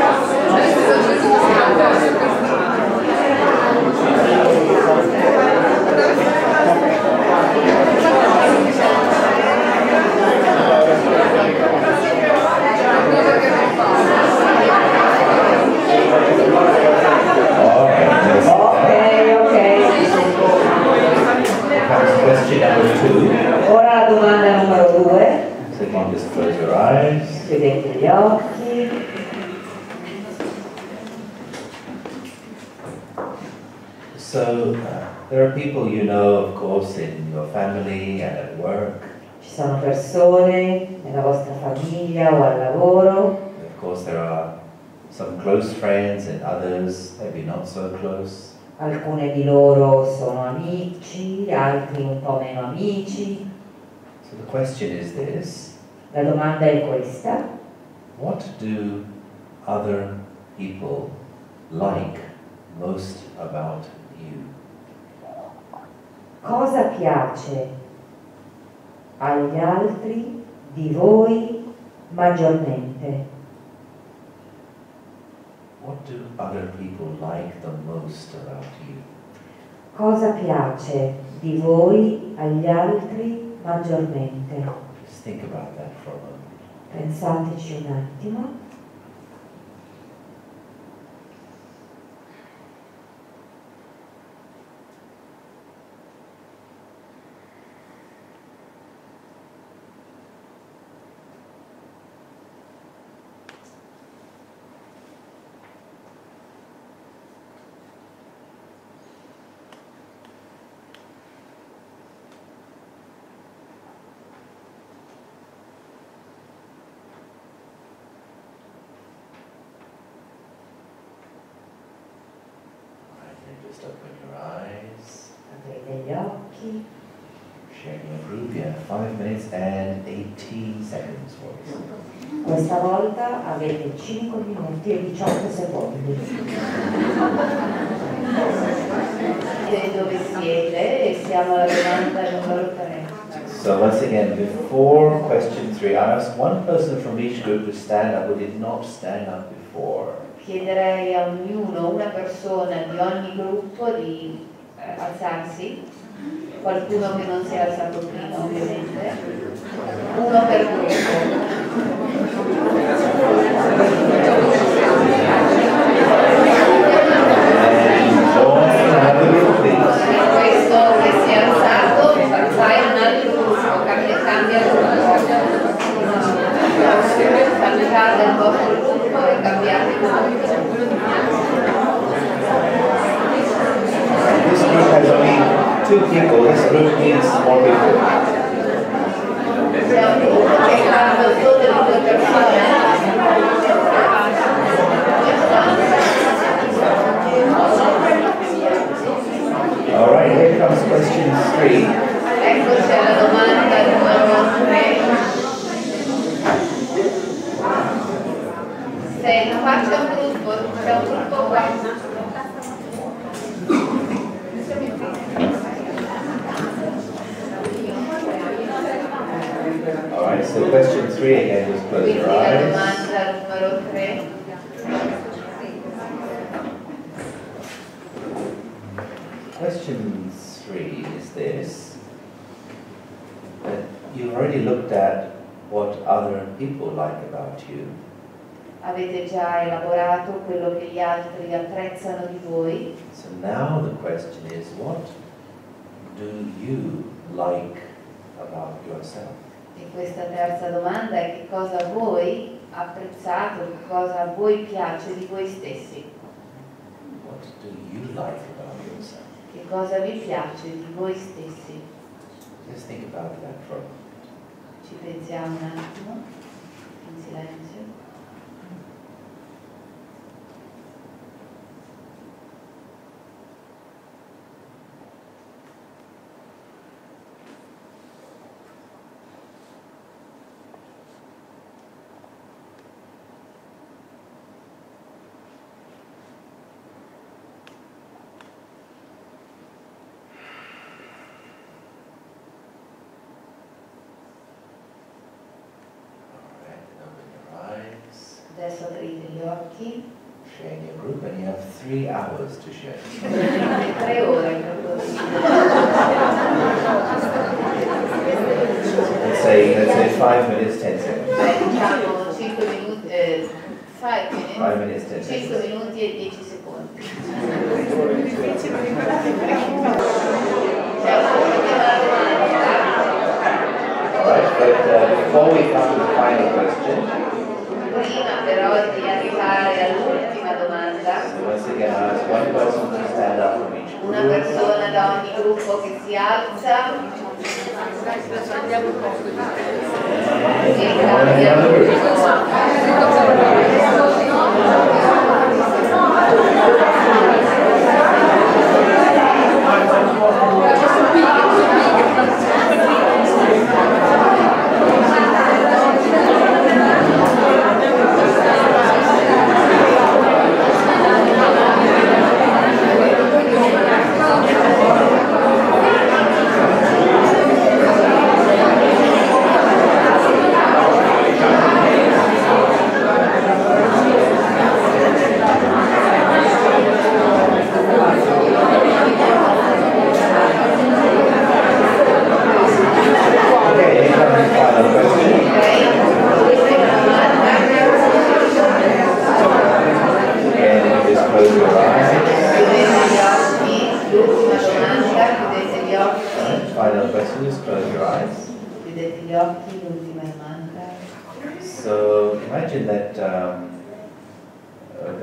Question number 2.
Ora la domanda numero 2.
So you can just close your eyes.
Chiudete gli occhi.
So there are people you know, of course, in your family and at work.
Ci sono persone nella vostra famiglia o al lavoro.
Of course, there are some close friends and others maybe not so close.
Alcune di loro sono amici, altri un po' meno amici.
So the question is this:
La domanda è questa:
what do other people like most about you?
cosa piace agli altri di voi maggiormente?
What do other people like the most about you?
Cosa piace di voi agli altri maggiormente?
Just think about that for a moment.
Pensateci un attimo.
Just open your eyes.
Aprite gli occhi.
Sharing your group, you have 5 minutes and 18 seconds for this.
Questa volta avete 5 minuti e 18 secondi. Dove siete e siamo alla domanda numero 3.
So once again, before question 3, I asked one person from each group to stand up who did not stand up before.
Chiederei a ognuno, una persona di ogni gruppo, di alzarsi, qualcuno che non si è alzato prima ovviamente, uno per gruppo. Questo che si è alzato fai un altro gruppo, cambia gruppo. Cambiate il vostro gruppo e cambiate il gruppo.
This group has only 2 people, this group needs more people.
C'è un gruppo che cambia solo di 2 persone.
Alright, here comes question 3.
Eccoci alla domanda numero 3. Se qua c'è un gruppo qua.
Alright, so question 3 again, just close
Quindi
your
la
eyes.
domanda numero 3.
Question 3 is this, that you've already looked at what other people like about you.
Avete già elaborato quello che gli altri apprezzano di voi.
So now the question is, what do you like about yourself?
E questa terza domanda è che cosa voi apprezzate, che cosa a voi piace di voi stessi.
What do you like about yourself?
Che cosa vi piace di voi stessi.
Just think about that for a moment.
Ci pensiamo un attimo, in silenzio. Adesso aprite gli occhi.
Share in your group, and you have 3 hours to share.
3 ore per così.
Let's say 5 minutes, 10 seconds.
Diciamo 5 minuti,
5 minutes, 10
5
seconds.
minuti e 10 secondi.
Alright, but before we come to the final question,
Prima però di arrivare all'ultima domanda,
so once again I ask one person to stand up from each
una
group.
persona da ogni gruppo che si alza e cambia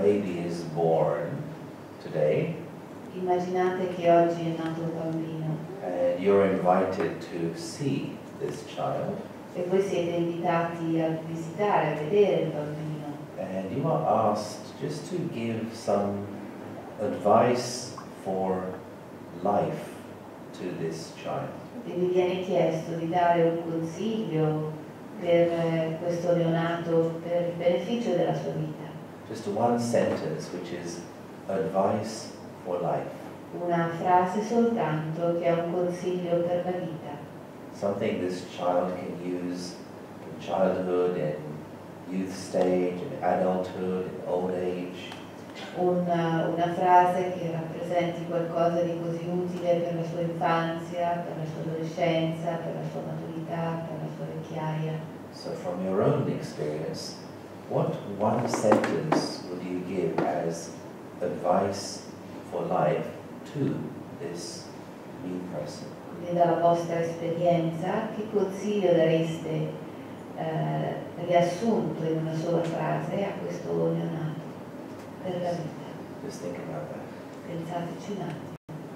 baby is born today,
immaginate che oggi è nato un bambino
and you're invited to see this child,
e voi siete invitati a visitare, a vedere il bambino,
and you are asked just to give some advice for life to this child.
e vi viene chiesto di dare un consiglio per questo neonato per il beneficio della sua vita.
Just one sentence, which is advice for life.
Una frase soltanto che è un consiglio per la vita.
Something this child can use in childhood, in youth stage, in adulthood, in old age.
Una frase che rappresenti qualcosa di così utile per la sua infanzia, per la sua adolescenza, per la sua maturità, per la sua vecchiaia.
So from your own experience, what one sentence would you give as advice for life to this new person?
Quindi dalla vostra esperienza, che consiglio dareste riassunto in una sola frase a questo neonato per la vita?
Just think about that.
Pensateci un attimo.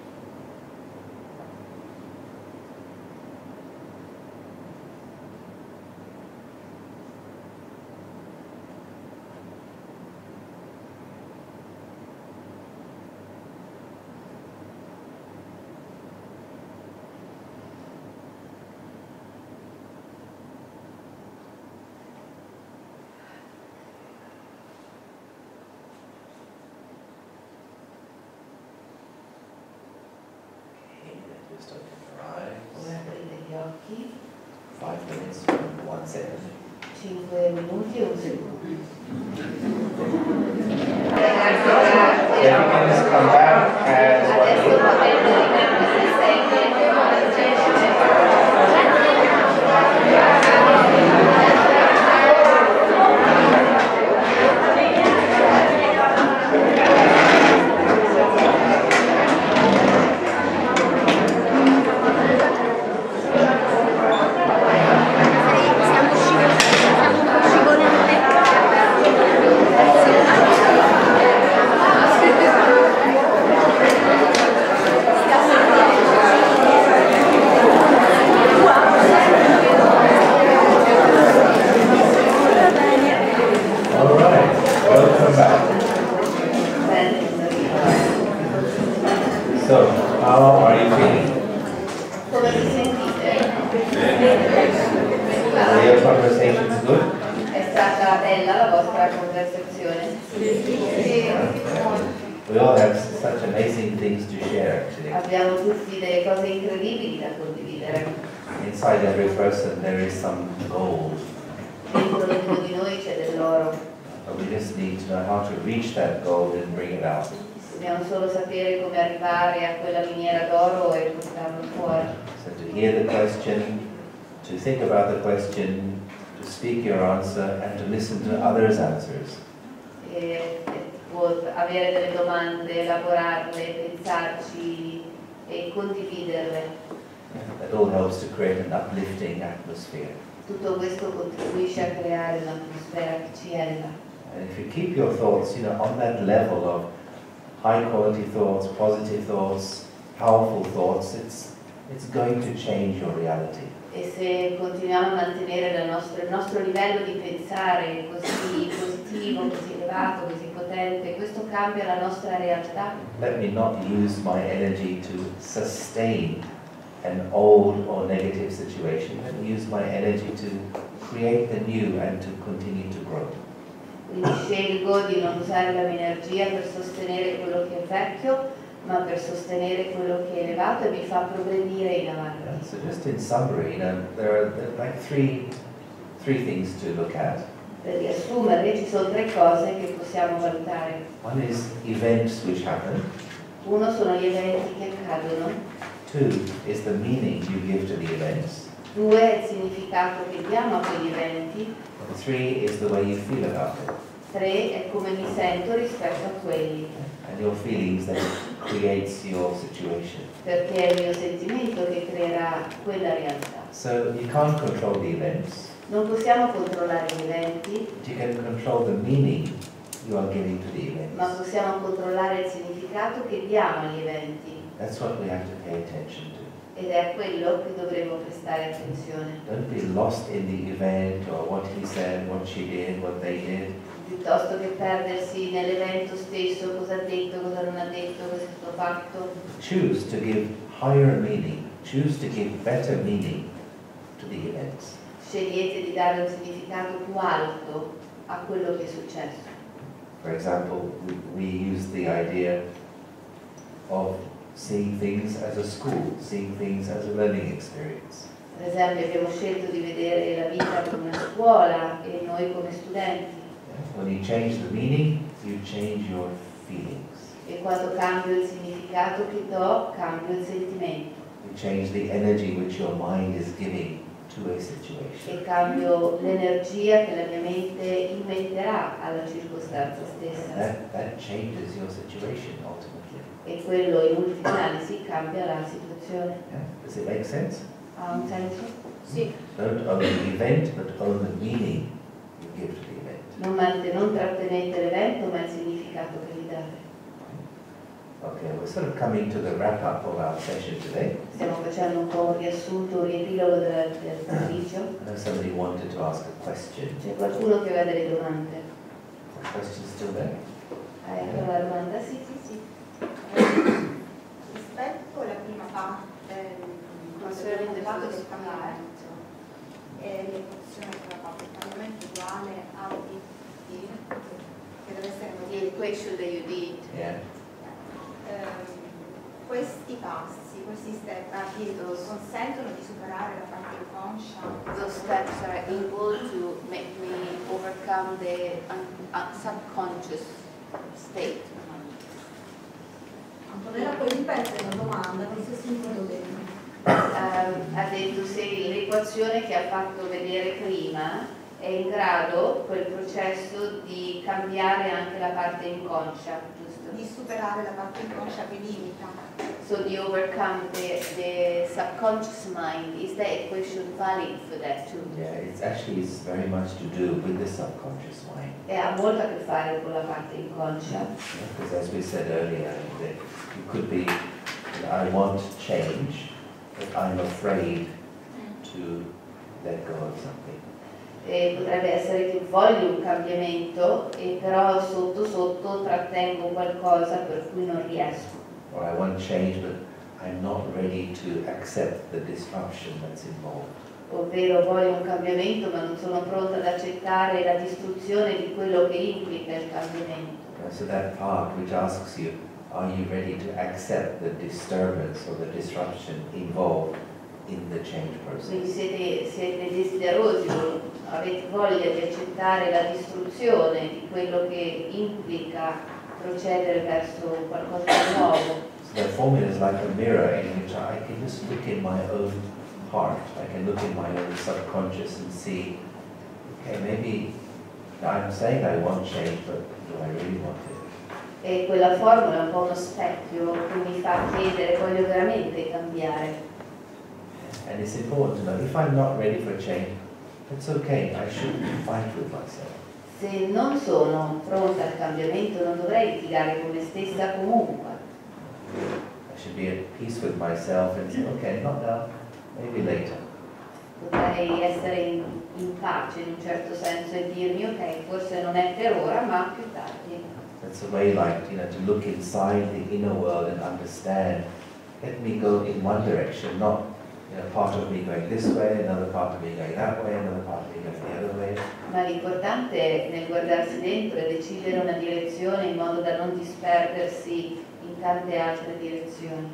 Just open your eyes.
Ora aprite gli occhi,
5 minutes, 1 second.
5 minuti e un secondo.
Everything has come back as what
Adesso
you
potete rimettersi sempre
So, how are you feeling?
come vi sentite?
Were your conversations good?
È stata bella la vostra conversazione? Sì.
We all have such amazing things to share today.
Abbiamo tutti delle cose incredibili da condividere.
Inside every person there is some gold,
Dentro ognuno di noi c'è dell'oro.
but we just need to know how to reach that gold and bring it out.
Dobbiamo solo sapere come arrivare a quella miniera d'oro e portarlo fuori.
So to hear the question, to think about the question, to speak your answer, and to listen to others' answers.
E avere delle domande, elaborarle, pensarci e condividerle.
That all helps to create an uplifting atmosphere.
Tutto questo contribuisce a creare un'atmosfera che ci eleva.
And if you keep your thoughts, on that level of high quality thoughts, positive thoughts, powerful thoughts, it's going to change your reality.
E se continuiamo a mantenere il nostro livello di pensare così positivo, così elevato, così potente, questo cambia la nostra realtà.
Let me not use my energy to sustain an old or negative situation. Let me use my energy to create the new and to continue to grow.
Quindi scelgo di non usare la mia energia per sostenere quello che è vecchio, ma per sostenere quello che è elevato e mi fa progredire in avanti.
So just in summary, there are like three things to look at.
Per riassumere, ci sono 3 cose che possiamo valutare.
One is events which happen.
Uno sono gli eventi che accadono.
2 is the meaning you give to the events.
2 è il significato che diamo a quegli eventi.
And 3 is the way you feel about it.
3 è come mi sento rispetto a quelli,
And your feelings that creates your situation.
perché è il mio sentimento che creerà quella realtà.
So you can't control the events,
Non possiamo controllare gli eventi,
but you can control the meaning you are giving to the
ma
events.
possiamo controllare il significato che diamo agli eventi.
That's what we have to pay attention to.
Ed è a quello che dovremo prestare attenzione.
Don't be lost in the event or what he said, what she did, what they did.
Piuttosto che perdersi nell'evento stesso, cosa ha detto, cosa non ha detto, cosa è stato fatto.
Choose to give higher meaning. Choose to give better meaning to the events.
Scegliete di dare un significato più alto a quello che è successo.
For example, we use the idea of seeing things as a school, seeing things as a learning experience.
Per esempio abbiamo scelto di vedere la vita come una scuola e noi come studenti.
When you change the meaning, you change your feelings.
E quando cambio il significato che do, cambio il sentimento.
You change the energy which your mind is giving to a situation.
E cambio l'energia che la mia mente immetterà alla circostanza stessa.
That changes your situation ultimately.
E quello in ultima analisi cambia la situazione.
Yeah? Does it make sense?
Ha un senso?
Sì.
Don't own the event, but own the meaning you give to the event.
Non trattenete l'evento, ma il significato che gli date.
Okay, we're sort of coming to the wrap-up of our session today.
Stiamo facendo un po' un riassunto, un riepilogo del pomeriggio.
I know somebody wanted to ask a question.
C'è qualcuno che aveva delle domande?
The question's still there?
Hai ancora la domanda? Sì, sì, sì.
Rispetto alla prima parte,
Concerning the
fatto
first
del cambiamento e l'equazione che aveva fatto, il cambiamento uguale a D, che deve essere
The equation that you did.
Yeah.
Questi passi, questi step consentono di superare la parte inconscia.
Those steps are able to make me overcome the subconscious state.
Antonella, puoi ripetere la domanda, non si è sentito bene.
Ha detto se l'equazione che ha fatto vedere prima è in grado, quel processo, di cambiare anche la parte inconscia, giusto?
Di superare la parte inconscia che limita.
So di overcome the subconscious mind, is that equation valid for that too?
Yeah, it's very much to do with the subconscious mind.
E ha molto a che fare con la parte inconscia.
Because as we said earlier, that it could be, I want change, but I'm afraid to let go of something.
E potrebbe essere che voglio un cambiamento e però sotto sotto trattengo qualcosa per cui non riesco.
Or I want change, but I'm not ready to accept the disruption that's involved.
Ovvero voglio un cambiamento ma non sono pronta ad accettare la distruzione di quello che implica il cambiamento.
So that part which asks you, are you ready to accept the disturbance or the disruption involved in the change
Quindi
process?
siete desiderosi, avete voglia di accettare la distruzione di quello che implica procedere verso qualcosa di nuovo.
So that formula is like a mirror in which I can just look in my own heart, I can look in my own subconscious and see, okay, maybe I'm saying I want change, but do I really want it?
E quella formula è un po' uno specchio che mi fa chiedere, voglio veramente cambiare?
And it's important to know, if I'm not ready for change, it's okay, I shouldn't fight with myself.
Se non sono pronta al cambiamento non dovrei litigare con me stessa comunque.
I should be at peace with myself and say, okay, not now, maybe later.
Potrei essere in pace in un certo senso e dirmi ok, forse non è per ora, ma più tardi.
That's a way like, to look inside the inner world and understand, let me go in one direction, not part of me going this way, another part of me going that way, another part of me going the other way.
Ma l'importante nel guardarsi dentro è decidere una direzione in modo da non disperdersi in tante altre direzioni.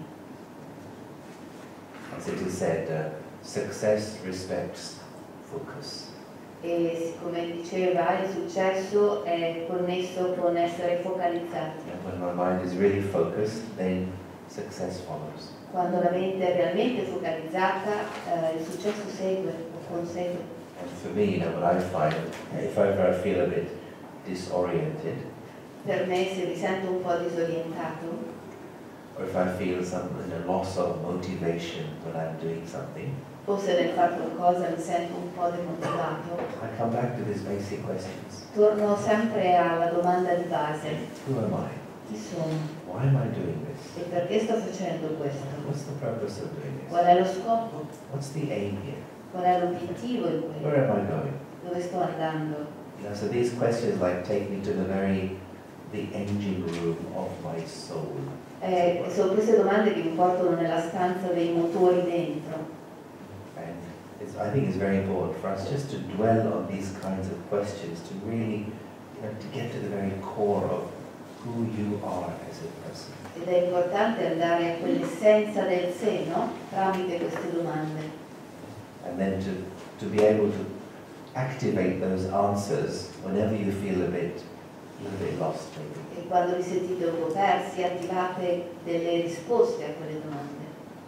As it is said, success respects focus.
E come diceva, il successo è connesso con essere focalizzati.
And when my mind is really focused, then success follows.
Quando la mente è realmente focalizzata, il successo segue o consegue.
And for me, what I find, if ever I feel a bit disoriented,
Per me, se mi sento un po' disorientato,
or if I feel some loss of motivation when I'm doing something,
o se nel fare qualcosa mi sento un po' demotivato,
I come back to these basic questions.
torno sempre alla domanda di base:
Who am I?
chi sono?
Why am I doing this?
E perché sto facendo questo?
What's the purpose of doing this?
Qual è lo scopo?
What's the aim here?
Qual è l'obiettivo in quello?
Where am I going?
Dove sto andando?
You know, so these questions like take me to the engine room of my soul.
Sono queste domande che mi portano nella stanza dei motori dentro.
And I think it's very important for us just to dwell on these kinds of questions, to really, to get to the very core of who you are as a person.
Ed è importante andare a quell'essenza del sé, no? Tramite queste domande.
And then to be able to activate those answers whenever you feel a little bit lost maybe.
E quando vi sentite un po' persi, attivate delle risposte a quelle domande.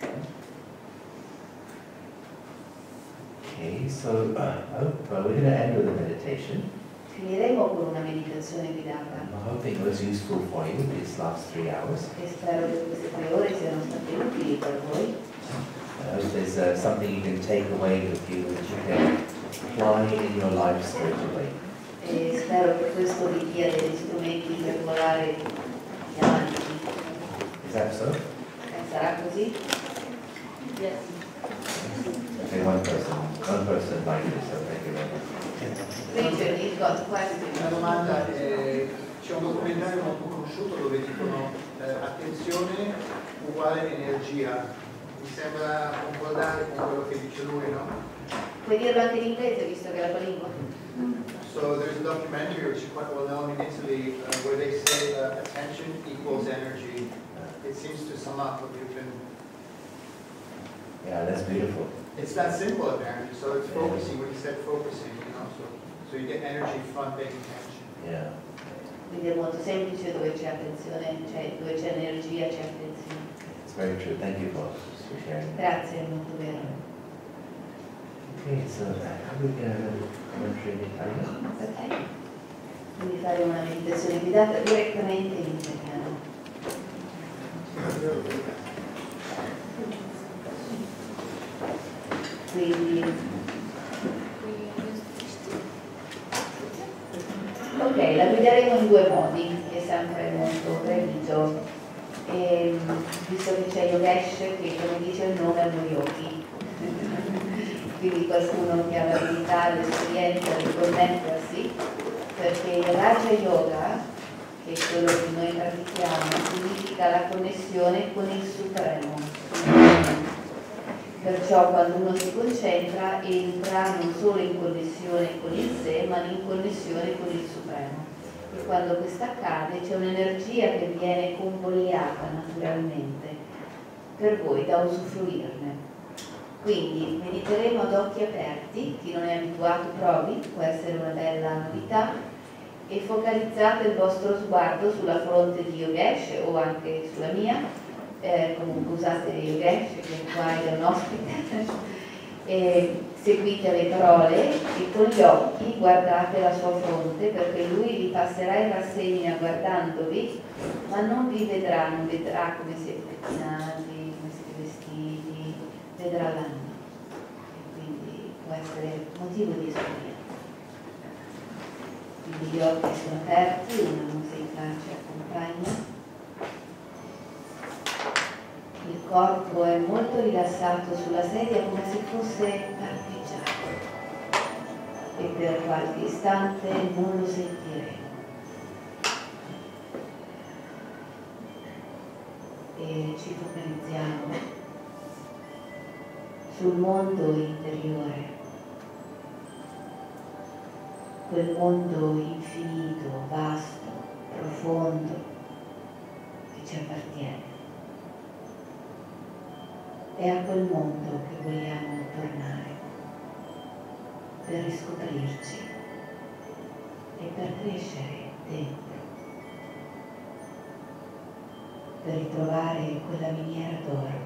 Okay, so we're going to end with a meditation.
Finiremo con una meditazione guidata.
I'm hoping it was useful for you these last 3 hours.
E spero che queste 3 ore siano state utili per voi.
I hope there's something you can take away with you that you can apply in your life straight away.
E spero che questo vi dia degli strumenti per volare avanti.
Is that so?
Sarà così?
Okay, one person like this, so thank you very much.
Richard, you've got a question.
Una domanda, c'è un documentario molto conosciuto dove dicono attenzione uguale energia. Mi sembra concordare con quello che dice lui, no?
Puoi dirlo anche in inglese, visto che è la tua lingua?
So there's a documentary which is quite well known in Italy where they say attention equals energy. It seems to sum up what you've been.
Yeah, that's beautiful.
It's that simple apparently. So it's focusing. When you said focusing, so you get energy from paying attention.
Yeah.
Quindi è molto semplice, dove c'è attenzione, dove c'è energia, c'è attenzione.
It's very true. Thank you for sharing.
Grazie, è molto vero.
Okay, so we're going to commentary in Italian.
Ok. Quindi fare una meditazione guidata direttamente in italiano. Quindi ok, la guideremo in 2 modi, è sempre molto previsto, visto che c'è Yogesh che, come dice il nome, è uno yogi, quindi qualcuno che ha l'abilità, l'esperienza di connettersi, perché il Raja Yoga, che è quello che noi pratichiamo, significa la connessione con il Supremo. Perciò quando uno si concentra entra non solo in connessione con il sé, ma in connessione con il Supremo. E quando questo accade c'è un'energia che viene convogliata naturalmente per voi da usufruirne. Quindi mediteremo ad occhi aperti, chi non è abituato provi, può essere una bella novità, e focalizzate il vostro sguardo sulla fronte di Yogesh o anche sulla mia. Comunque usate Yogesh, che qua è un ospite, e seguite le parole e con gli occhi guardate la sua fronte, perché lui vi passerà in rassegna guardandovi, ma non vi vedrà, non vedrà come siete pettinati, come siete vestiti, vedrà l'anima, e quindi può essere motivo di esperienza. Quindi gli occhi sono aperti, una musica ci accompagna. Il corpo è molto rilassato sulla sedia, come se fosse parcheggiato, e per qualche istante non lo sentiremo. E ci focalizziamo sul mondo interiore, quel mondo infinito, vasto, profondo, che ci appartiene. È a quel mondo che vogliamo tornare, per riscoprirci e per crescere dentro, per ritrovare quella miniera d'oro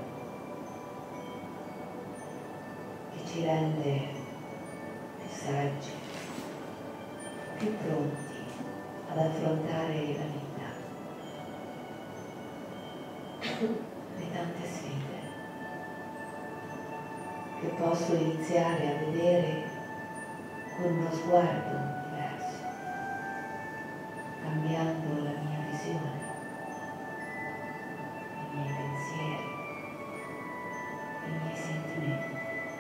che ci rende più saggi, più pronti ad affrontare la vita. le tante sfide che posso iniziare a vedere con uno sguardo diverso, cambiando la mia visione, i miei pensieri, i miei sentimenti.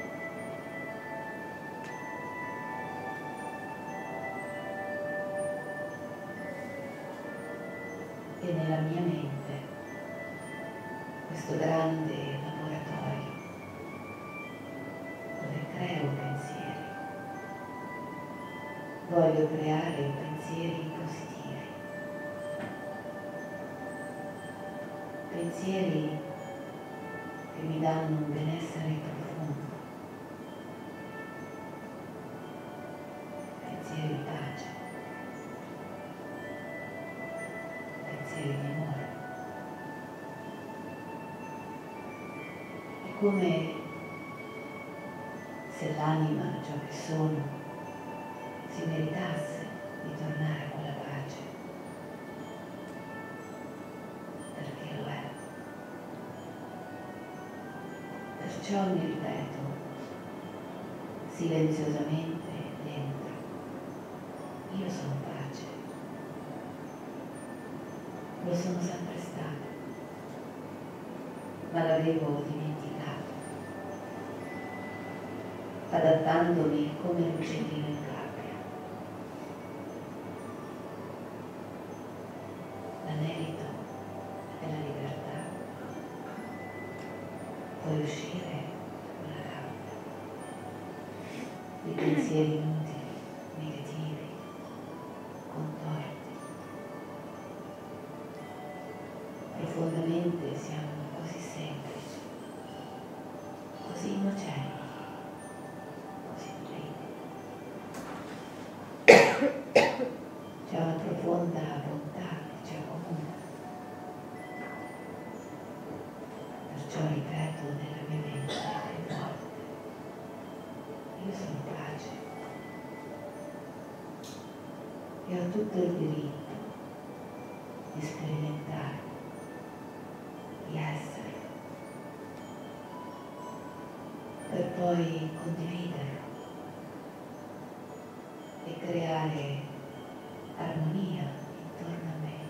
E nella mia mente, questo grande laboratorio dove creo pensieri, voglio creare pensieri positivi, pensieri che mi danno un benessere profondo, pensieri di pace, pensieri di amore. È come se l'anima, ciò che sono, si meritasse di tornare a quella pace, perché lo è. Perciò mi ripeto silenziosamente dentro: io sono pace. Lo sono sempre stato, ma l'avevo dimenticato, adattandomi come l'uccellino in gabbia. L'anelito è la libertà. Puoi uscire dalla gabbia di pensieri inutili, negativi, contorti. Profondamente siamo così semplici, così innocenti, così puri. C'è una profonda bontà che ci accomuna. Perciò ripeto nella mia mente più volte: io sono pace e ho tutto il diritto di sperimentare, di essere, per poi condividerlo e creare armonia intorno a me,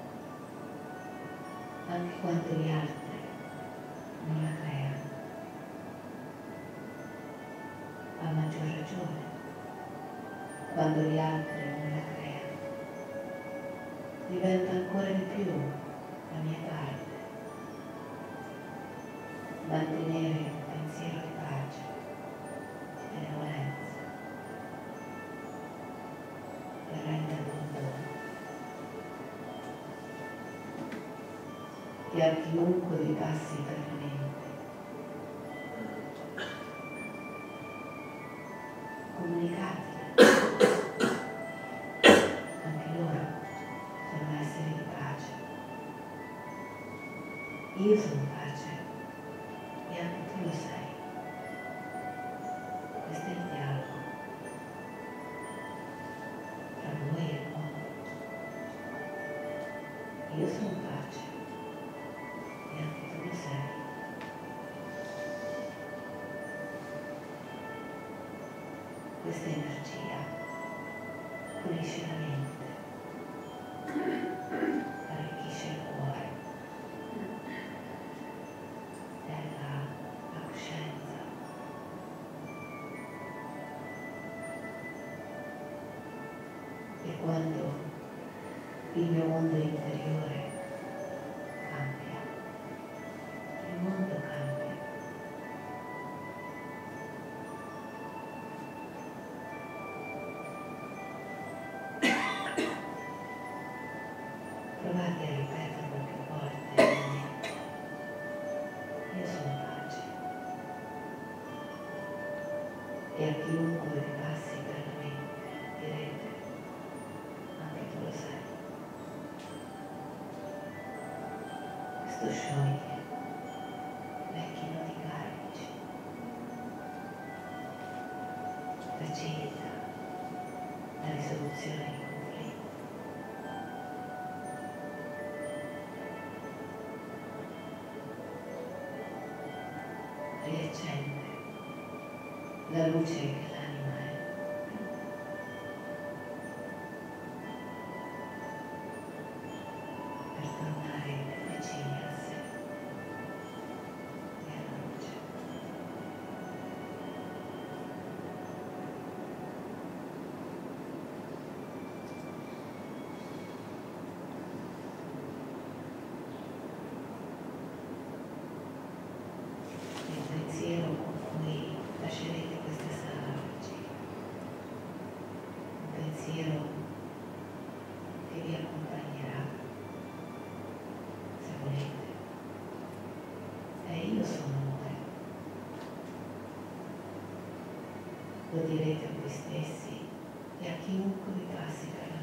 anche quando gli altri non la creano. A maggior ragione quando gli altri non la creano, diventa ancora di più la mia parte. Mantenere un pensiero di pace, di benevolenza, e renderlo un dono. E a chiunque vi passi per la mente, comunicatelo. Anche loro sono esseri di pace. Io sono pace. E anche tu lo sai. Questo è il dialogo tra voi e il mondo. Io sono pace e anche tu lo sai. Questa energia pulisce la mente, arricchisce il cuore, della la coscienza. E quando il mio mondo interiore cambia, il mondo cambia. Provate a ripeterlo più volte nella mente. Io sono pace. E a chiunque vi passi per la mente direte: anche tu lo sai. Questo scioglie vecchi nodi karmici, facilita la risoluzione dei conflitti. accende, la luce che l'anima è. Per tornare vicini a sé e alla luce. Il pensiero con cui lascerete questa sala oggi, un pensiero che vi accompagnerà, se volete, è io sono amore. Lo direte a voi stessi e a chiunque vi passi per la